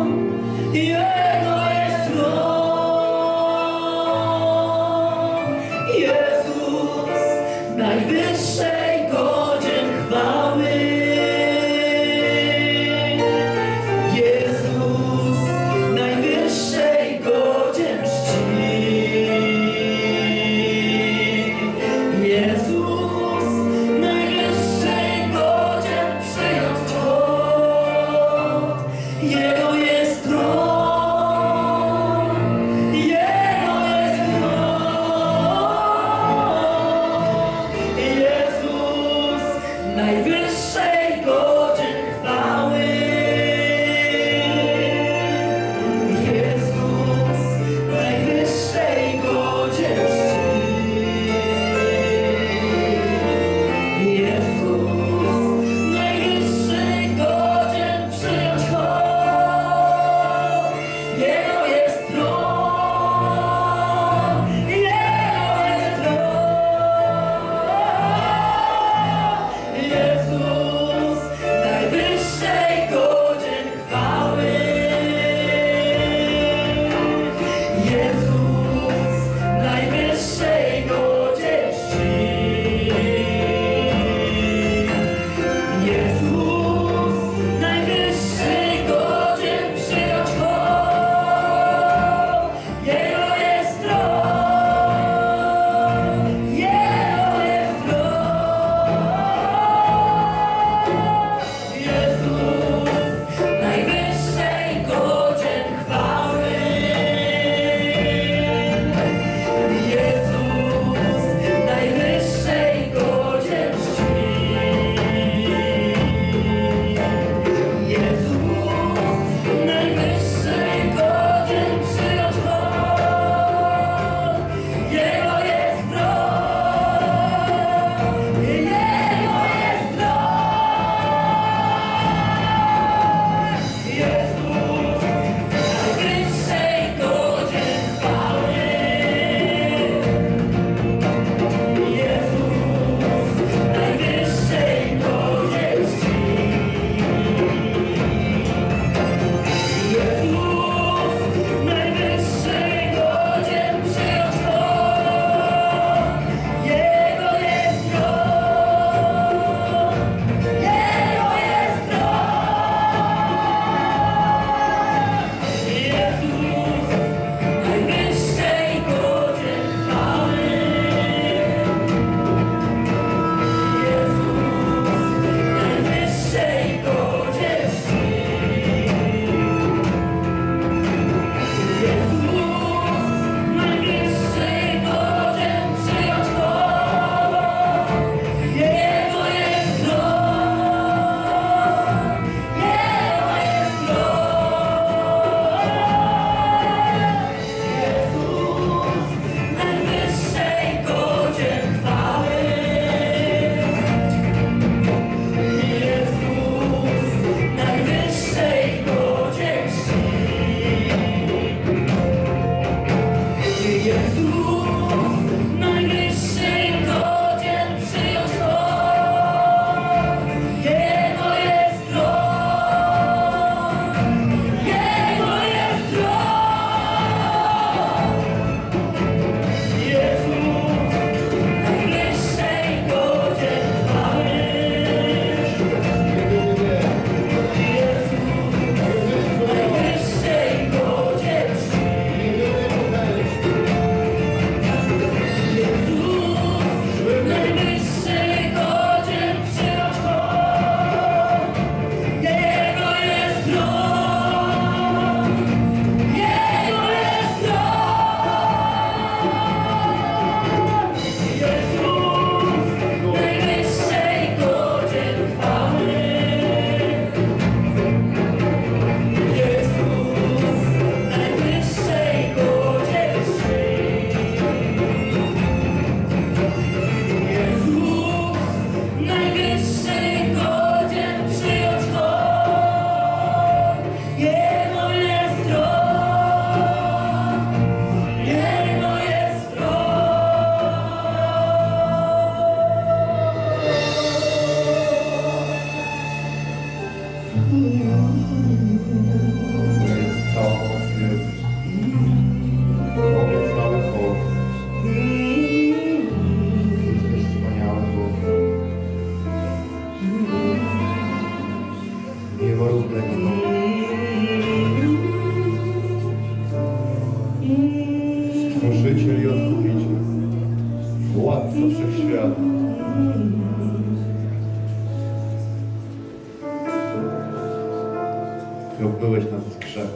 grzechu.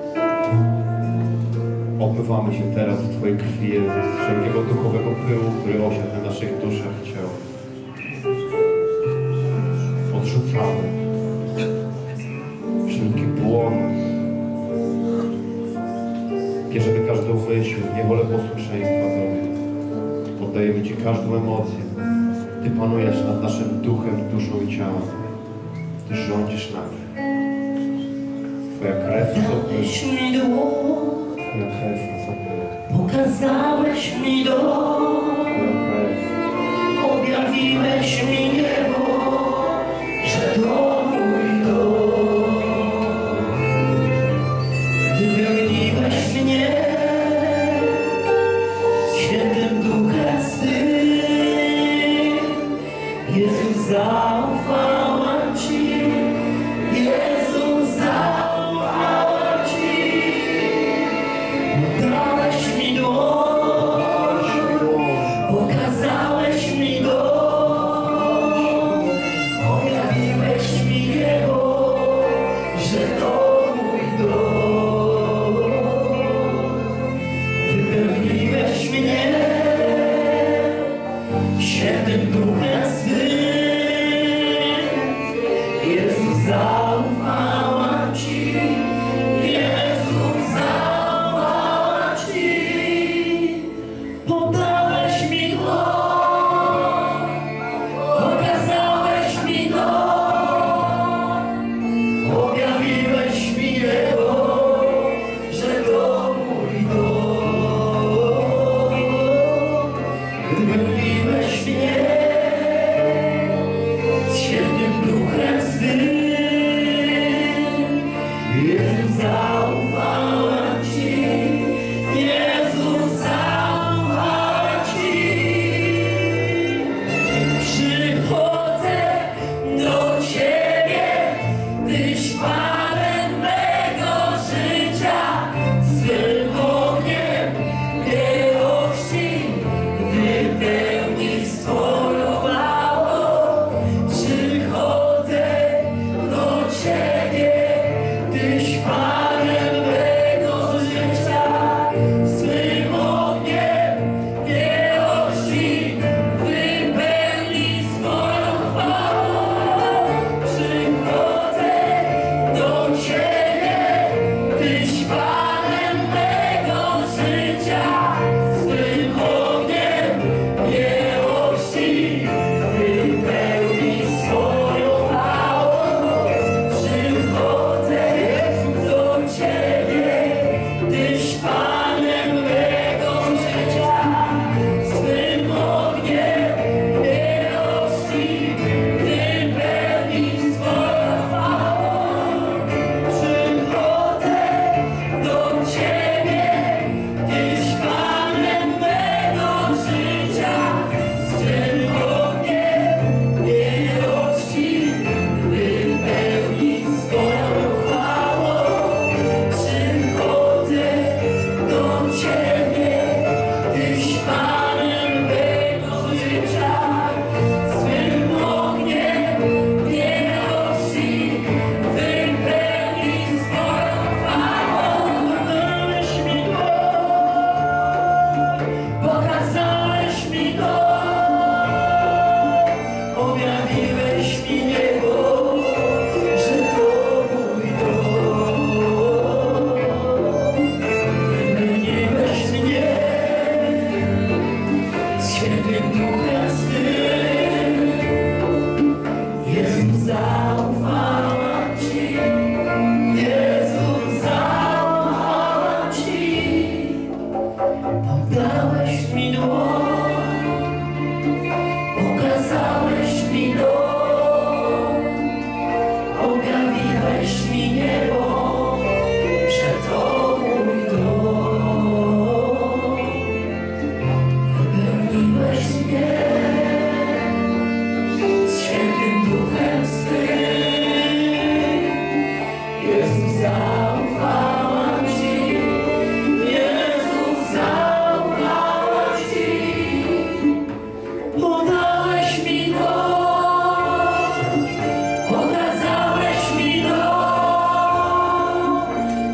Obmywamy się teraz w Twojej krwi, Jezus, z wszelkiego duchowego pyłu, który osiadł na naszych duszach i ciałach. Odrzucamy wszelki błąd. Bierzemy każdą myśl, niewolę posłuszeństwa Tobie. Poddajemy Ci każdą emocję. Ty panujesz nad naszym duchem, duszą i ciałem. Ty rządzisz nami. Twoja krew Dałeś mi dłoń, Twoja krew nas pokazałeś mi dom, Twoja krew. objawiłeś mi niebo, że to mój dom. Wypełniłeś mnie świętym duchem swym. Jezus, zaufałam Ci, Jezus, zaufałam Ci. Dałeś mi dłoń, pokazałeś mi dom, objawiłeś mi niebo, że to mój dom. Wypełniłeś mnie świętym duchem swym. Jezus, zaufałam Ci, Jezus, zaufałam Ci. Poddałeś mi dłoń, pokazałeś mi dom, objawiłeś mi niebo, że to mój dom. Wypełniłeś mnie świętym duchem swym. Jezus, zaufałam Ci, Jezus, zaufałam Ci. Przychodzę do Ciebie, Tyś Panem mego życia, swym ogniem miłości wypełnij swoją chwałą. Przychodzę do Ciebie, Tyś Panem mego życia, swym ogniem miłości wypełnij swoją chwałą. Przychodzę do Ciebie, Tyś Panem mego życia, swym ogniem miłości wypełnij swoją chwałą. Przychodzę do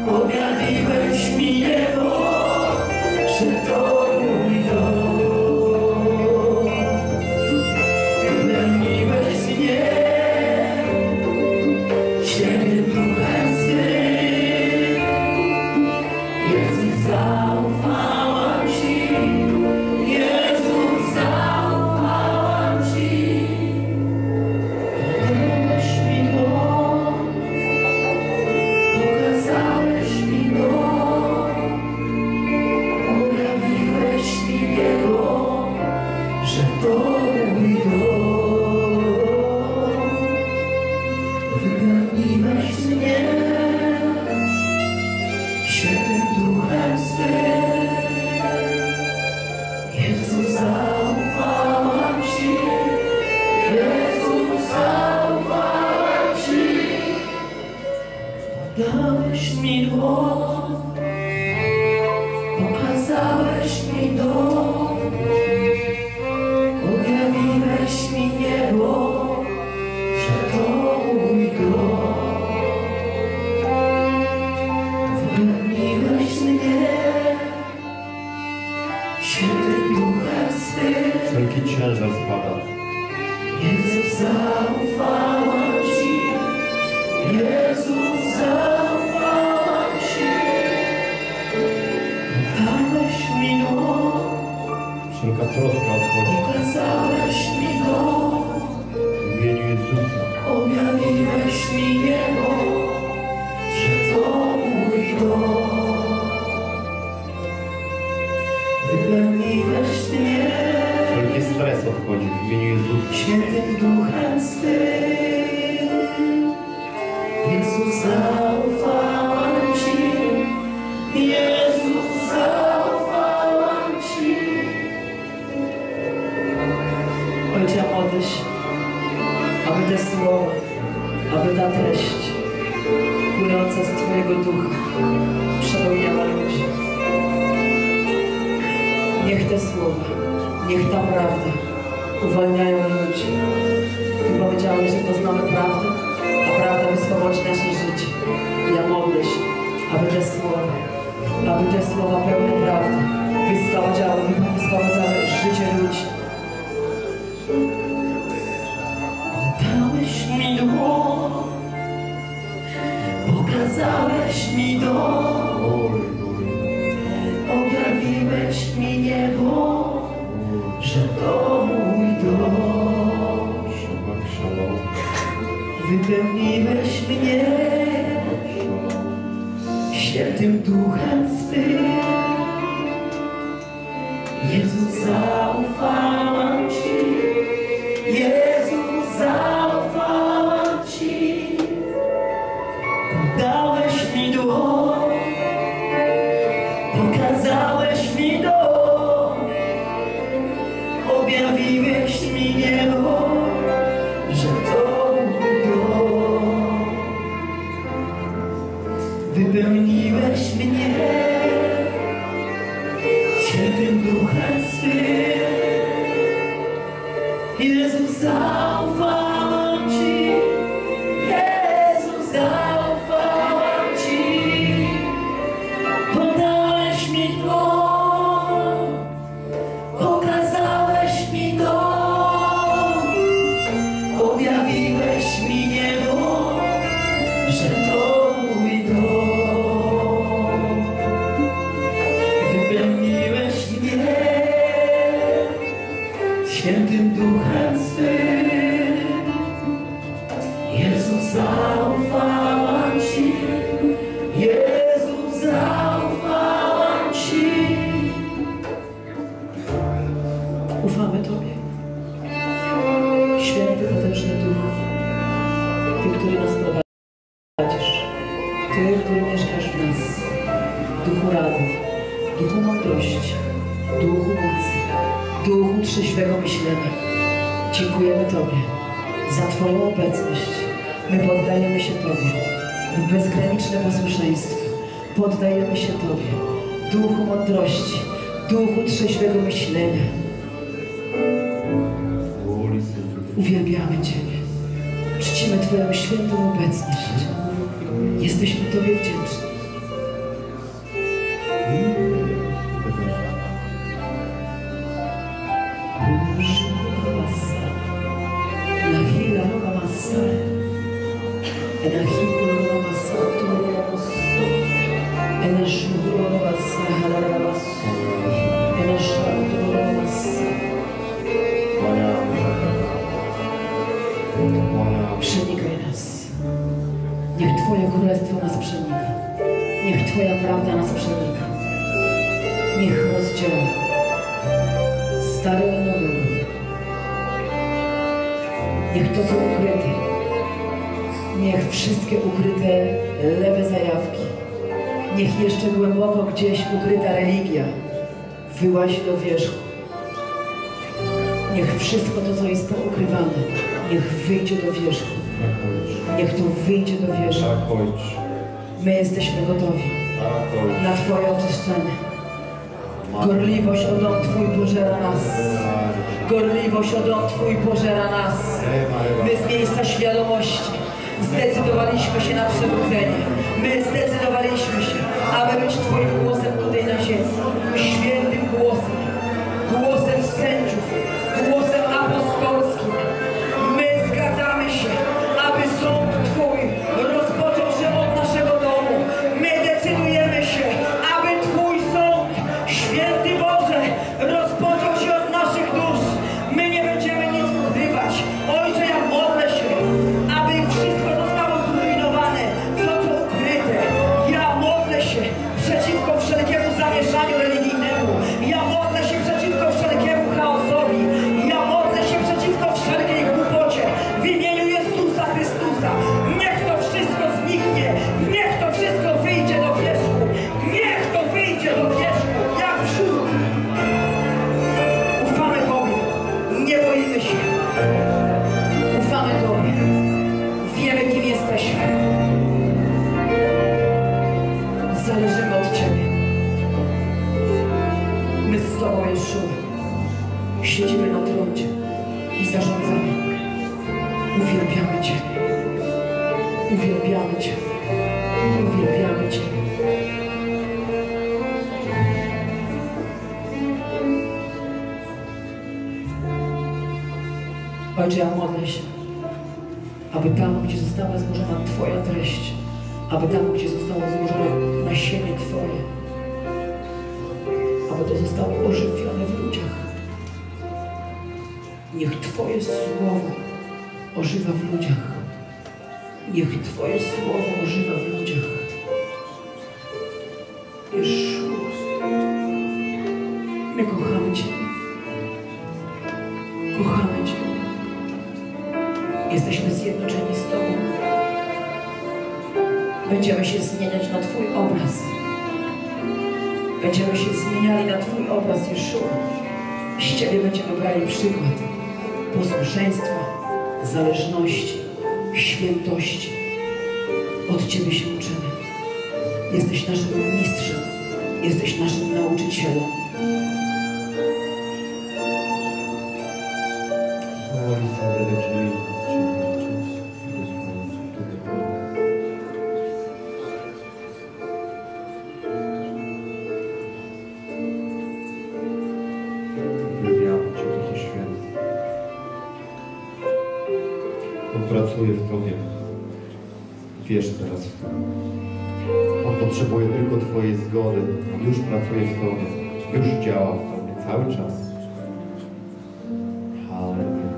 objawiłeś mi niebo, że to mój dom. Wypełniłeś mnie świętym Duchem swym. Jezus, zaufałam Ci, Jezus, zaufałam Ci. Oddałeś mi dom, pokazałeś mi dom, objawiłeś mi niebo, że to mój dom. Wypełniłeś mnie świętym Duchem swym. Jezus, zaufałam Ci, Jezus, zaufałam Ci. Dałeś mi dom, pokazałeś mi dom, objawiłeś mi niebo, że to mój dom. Wypełniłeś mnie świętym Duchem swym. Wszelki ciężar spada. Jezus, zaufałam Ci, Jezus, zaufałam Ci. Dałeś mi dom, Wszelka troska odchodzi. pokazałeś mi dom, W imieniu Jezusa. objawiłeś mi niebo, że to mój dom. Wypełniłeś mnie Wszelki stres odchodzi. W imieniu Jezusa. świętym Duchem swym. Jezus, zaufałam Ci, Jezus, zaufałam Ci. Ojcze, modlę się, aby te słowa, aby ta treść płynąca z Twojego Ducha przepełniała ludzi. Niech te słowa, niech ta prawda uwalniają ludzi. Ty powiedziałeś, że poznamy prawdę, a prawda wyswobodzi nasze życie. Ja modlę się, aby te słowa, aby te słowa pełne prawdy wyswobodzały, wyswobodzały życie ludzi. Dałeś mi dom, pokazałeś mi dom, objawiłeś mi niebo, że to mój dom. Shabbat shalom. Wypełniłeś mnie świętym Duchem swym. Jezus, zaufałam Ci, Jezus, zaufałam Ci. Dałeś mi dom, pokazałeś mi dom, objawiłeś mi niebo, że to mój dom. Wypełniłeś mnie świętym Duchem swym. Jezus, zaufałam Ci, Jezus, zaufałam Ci. Podałeś mi dom, pokazałeś mi dom, objawiłeś mi niebo, że to mój dom. Wypełniłeś mnie świętym Duchem swym. Jezus, zaufałam Ci, Jezus, zaufałam Ci. Ufamy Tobie. Święty, potężny Duchu. Ty, który nas prowadzisz. Ty, który mieszkasz w nas. Duchu rady, Duchu mądrości, Duchu mocy, Duchu trzeźwego myślenia. Dziękujemy Tobie za Twoją obecność. My poddajemy się Tobie w bezgraniczne posłuszeństwo. Poddajemy się Tobie. Duchu mądrości, Duchu trzeźwego myślenia. Uwielbiamy Ciebie. Czcimy Twoją świętą obecność. Jesteśmy Tobie wdzięczni. Przenikaj nas. Niech Twoje królestwo nas przenika. Niech Twoja prawda nas przenika. Niech rozdziela stare od nowego. Niech to, co ukryte, niech wszystkie ukryte lewe zajawki, niech jeszcze głęboko gdzieś ukryta religia wyłazi do wierzchu. Niech wszystko to, co jest poukrywane, niech wyjdzie do wierzchu. Niech to wyjdzie do wierzchu. My jesteśmy gotowi na Twoje oczyszczenie. Gorliwość o dom Twój pożera nas. Gorliwość o dom Twój pożera nas. My z miejsca świadomości zdecydowaliśmy się na przebudzenie. My zdecydowaliśmy się, aby być Twoim głosem tutaj na ziemi. Świętym głosem. Głosem sędziów. Głosem apostolskim. My zgadzamy się, aby sąd Twój rozpoczął się od naszego domu. My decydujemy się, aby Twój sąd, Święty Boże, rozpoczął się od naszych dusz. My nie będziemy nic ukrywać. Ojcze, ja modlę się, aby wszystko zostało zrujnowane, to co ukryte. Ja modlę się przeciwko wszelkiemu zamieszaniu religijnemu. Ja modlę się przeciwko wszelkiemu chaosowi. Ja modlę się przeciwko wszelkiej głupocie. W imieniu Jezusa Chrystusa. Niech to wszystko zniknie. Niech to wszystko wyjdzie do wierzchu. Niech to wyjdzie do wierzchu. Jak wśród. Ufamy Tobie. Nie boimy się. Ufamy Tobie. Wiemy, kim jesteśmy. Zależymy od Ciebie. My z Tobą, Jeszua, siedzimy na tronie i zarządzamy. Uwielbiamy Ciebie. Uwielbiamy Ciebie. Uwielbiamy Ciebie. Ojcze, ja modlę się, aby tam, gdzie została złożona Twoja treść, aby tam, gdzie zostało złożone nasienie Twoje, aby to zostało ożywione w ludziach. Niech Twoje słowo ożywa w ludziach. Niech Twoje słowo ożywa w ludziach. Jeszua, my kochamy Ciebie. Kochamy Ciebie. Jesteśmy zjednoczeni z Tobą. Będziemy się zmieniać na Twój obraz. Będziemy się zmieniali na Twój obraz, Jeszua. Z Ciebie będziemy brali przykład posłuszeństwa, zależności, świętości. Od Ciebie się uczymy. Jesteś naszym mistrzem. Jesteś naszym nauczycielem. Pracuje w Tobie. Wierz teraz w to. On potrzebuje tylko Twojej zgody. On już pracuje w Tobie. Już działa w Tobie cały czas. Halleluja.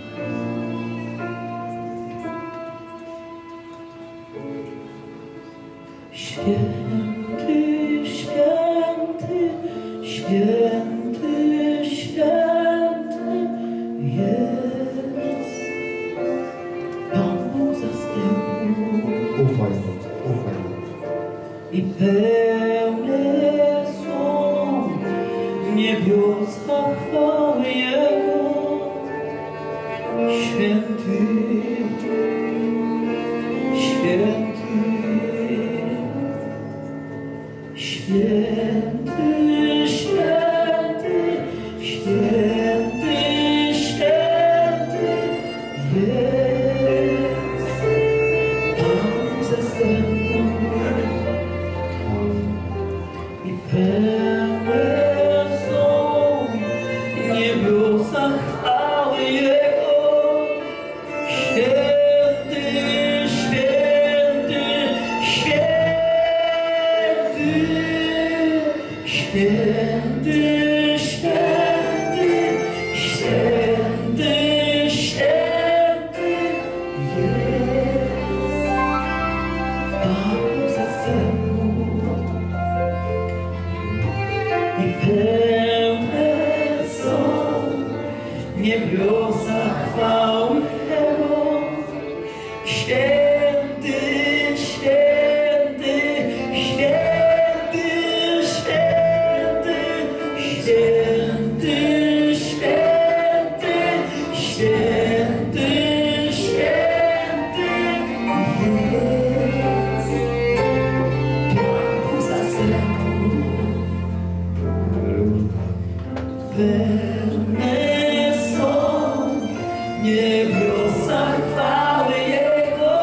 Święty, święty, święty, święty jest Pan Bóg zastępów. Ufaj Mu, ufaj Mu. I pełne są niebiosa chwały Jego. Święty, święty, święty, święty, święty, święty jest Pan zastępów. I pełne są niebiosa chwały Jego. Święty, święty, święty Święty, święty, święty, święty jest Pan zastępów i pełne są niebiosa chwały Jego. Święty, święty, święty, święty, święty, święty, święty, święty jest Pan zastępów. Pełne są niebiosa chwały Jego.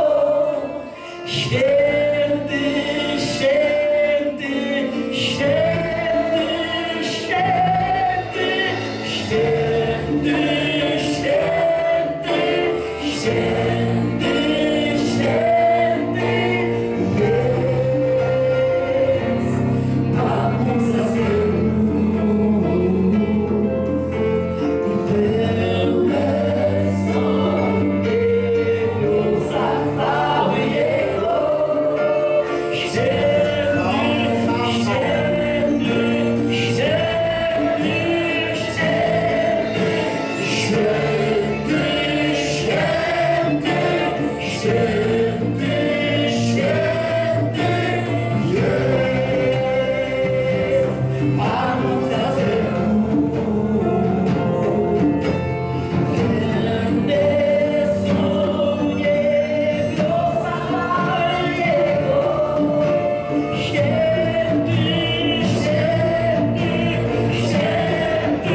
Święty, święty, święty, święty, święty, święty, święty, święty jest Pan zastępów. I pełne są niebiosa chwały Jego. Święty, święty, święty, święty, święty, święty, święty, święty jest Pan zastępów. Pełne są niebiosa chwały Jego. Święty, święty, święty,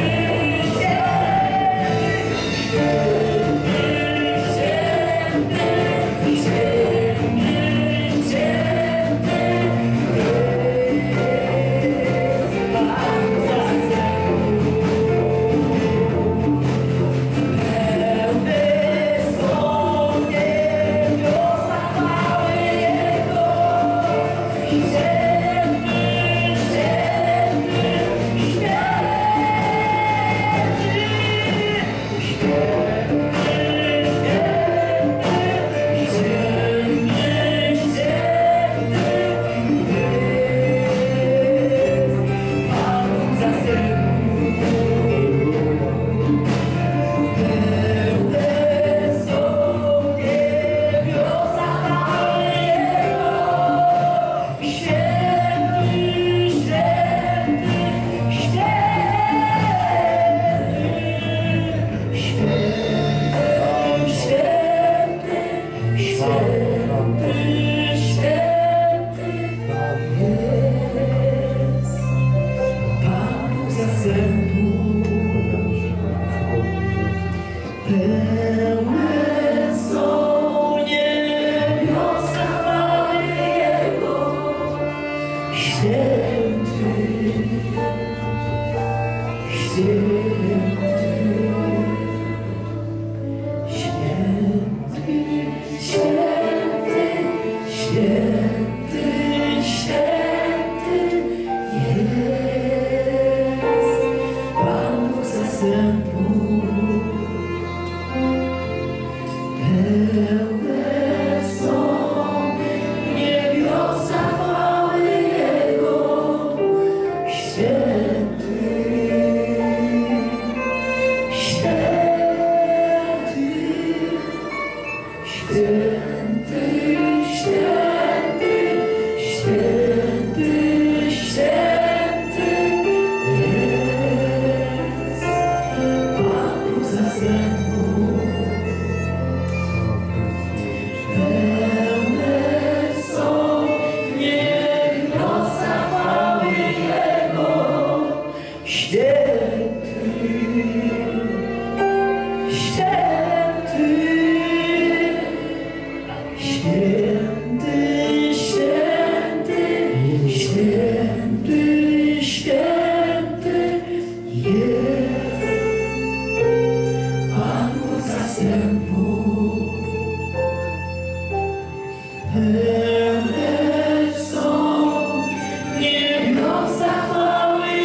Pełne są niebiosa chwały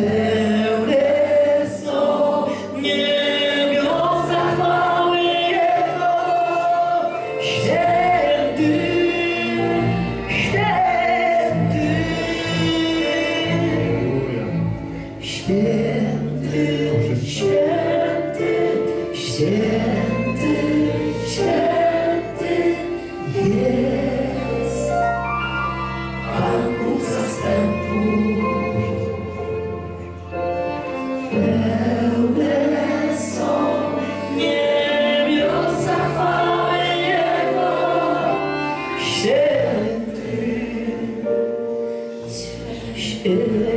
Pełne są niebiosa chwały Jego. Święty, święty, święty, święty, święty, święty jest Pan Bóg zastępów. Pełne są niebiosa chwały Jego. Święty, święty.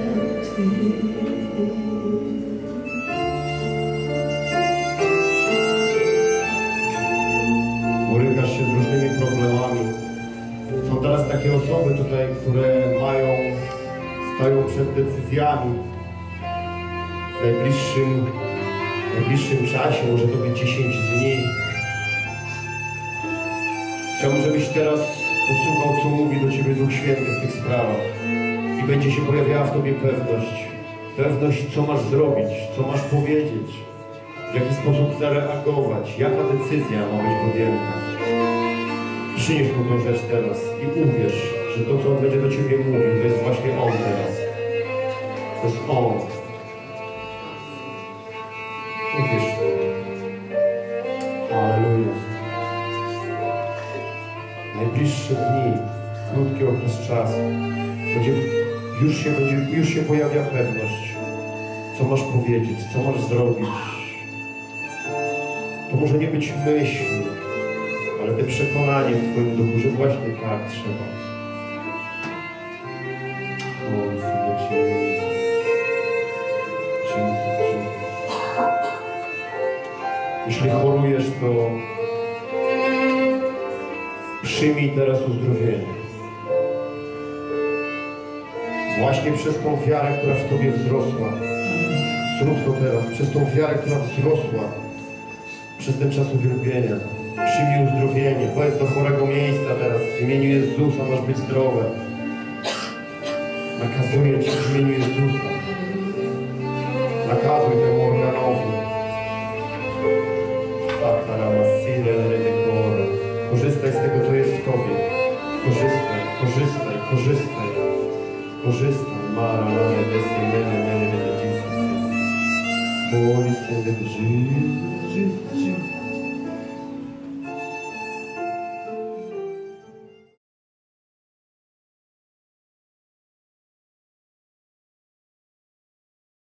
Borykasz się z różnymi problemami. Są teraz takie osoby tutaj, które mają, stoją przed decyzjami. W najbliższym, w najbliższym czasie, może to być dziesięć dni. Chciałbym, żebyś teraz posłuchał, co mówi do Ciebie Duch Święty w tych sprawach. I będzie się pojawiała w Tobie pewność. Pewność, co masz zrobić, co masz powiedzieć, w jaki sposób zareagować, jaka decyzja ma być podjęta. Przynieś mu tą rzecz teraz i uwierz, że to, co On będzie do Ciebie mówił, to jest właśnie On teraz. To jest On. Uwierz w to. Halleluja. Najbliższe dni, krótki okres czasu, będzie, już, się będzie, już się pojawia pewność, co masz powiedzieć, co masz zrobić. To może nie być myśl, ale te przekonanie w Twoim duchu, że właśnie tak trzeba. O, serdecznie Jezus. Jezus, Jezus. Jeśli chorujesz, to przyjmij teraz uzdrowienie. Właśnie przez tą wiarę, która w Tobie wzrosła. Zrób to teraz. Przez tą wiarę, która wzrosła. Przez ten czas uwielbienia. Przyjmij uzdrowienie. Powiedz do chorego miejsca teraz. W imieniu Jezusa masz być zdrowy. Nakazuję Ci w imieniu Jezusa.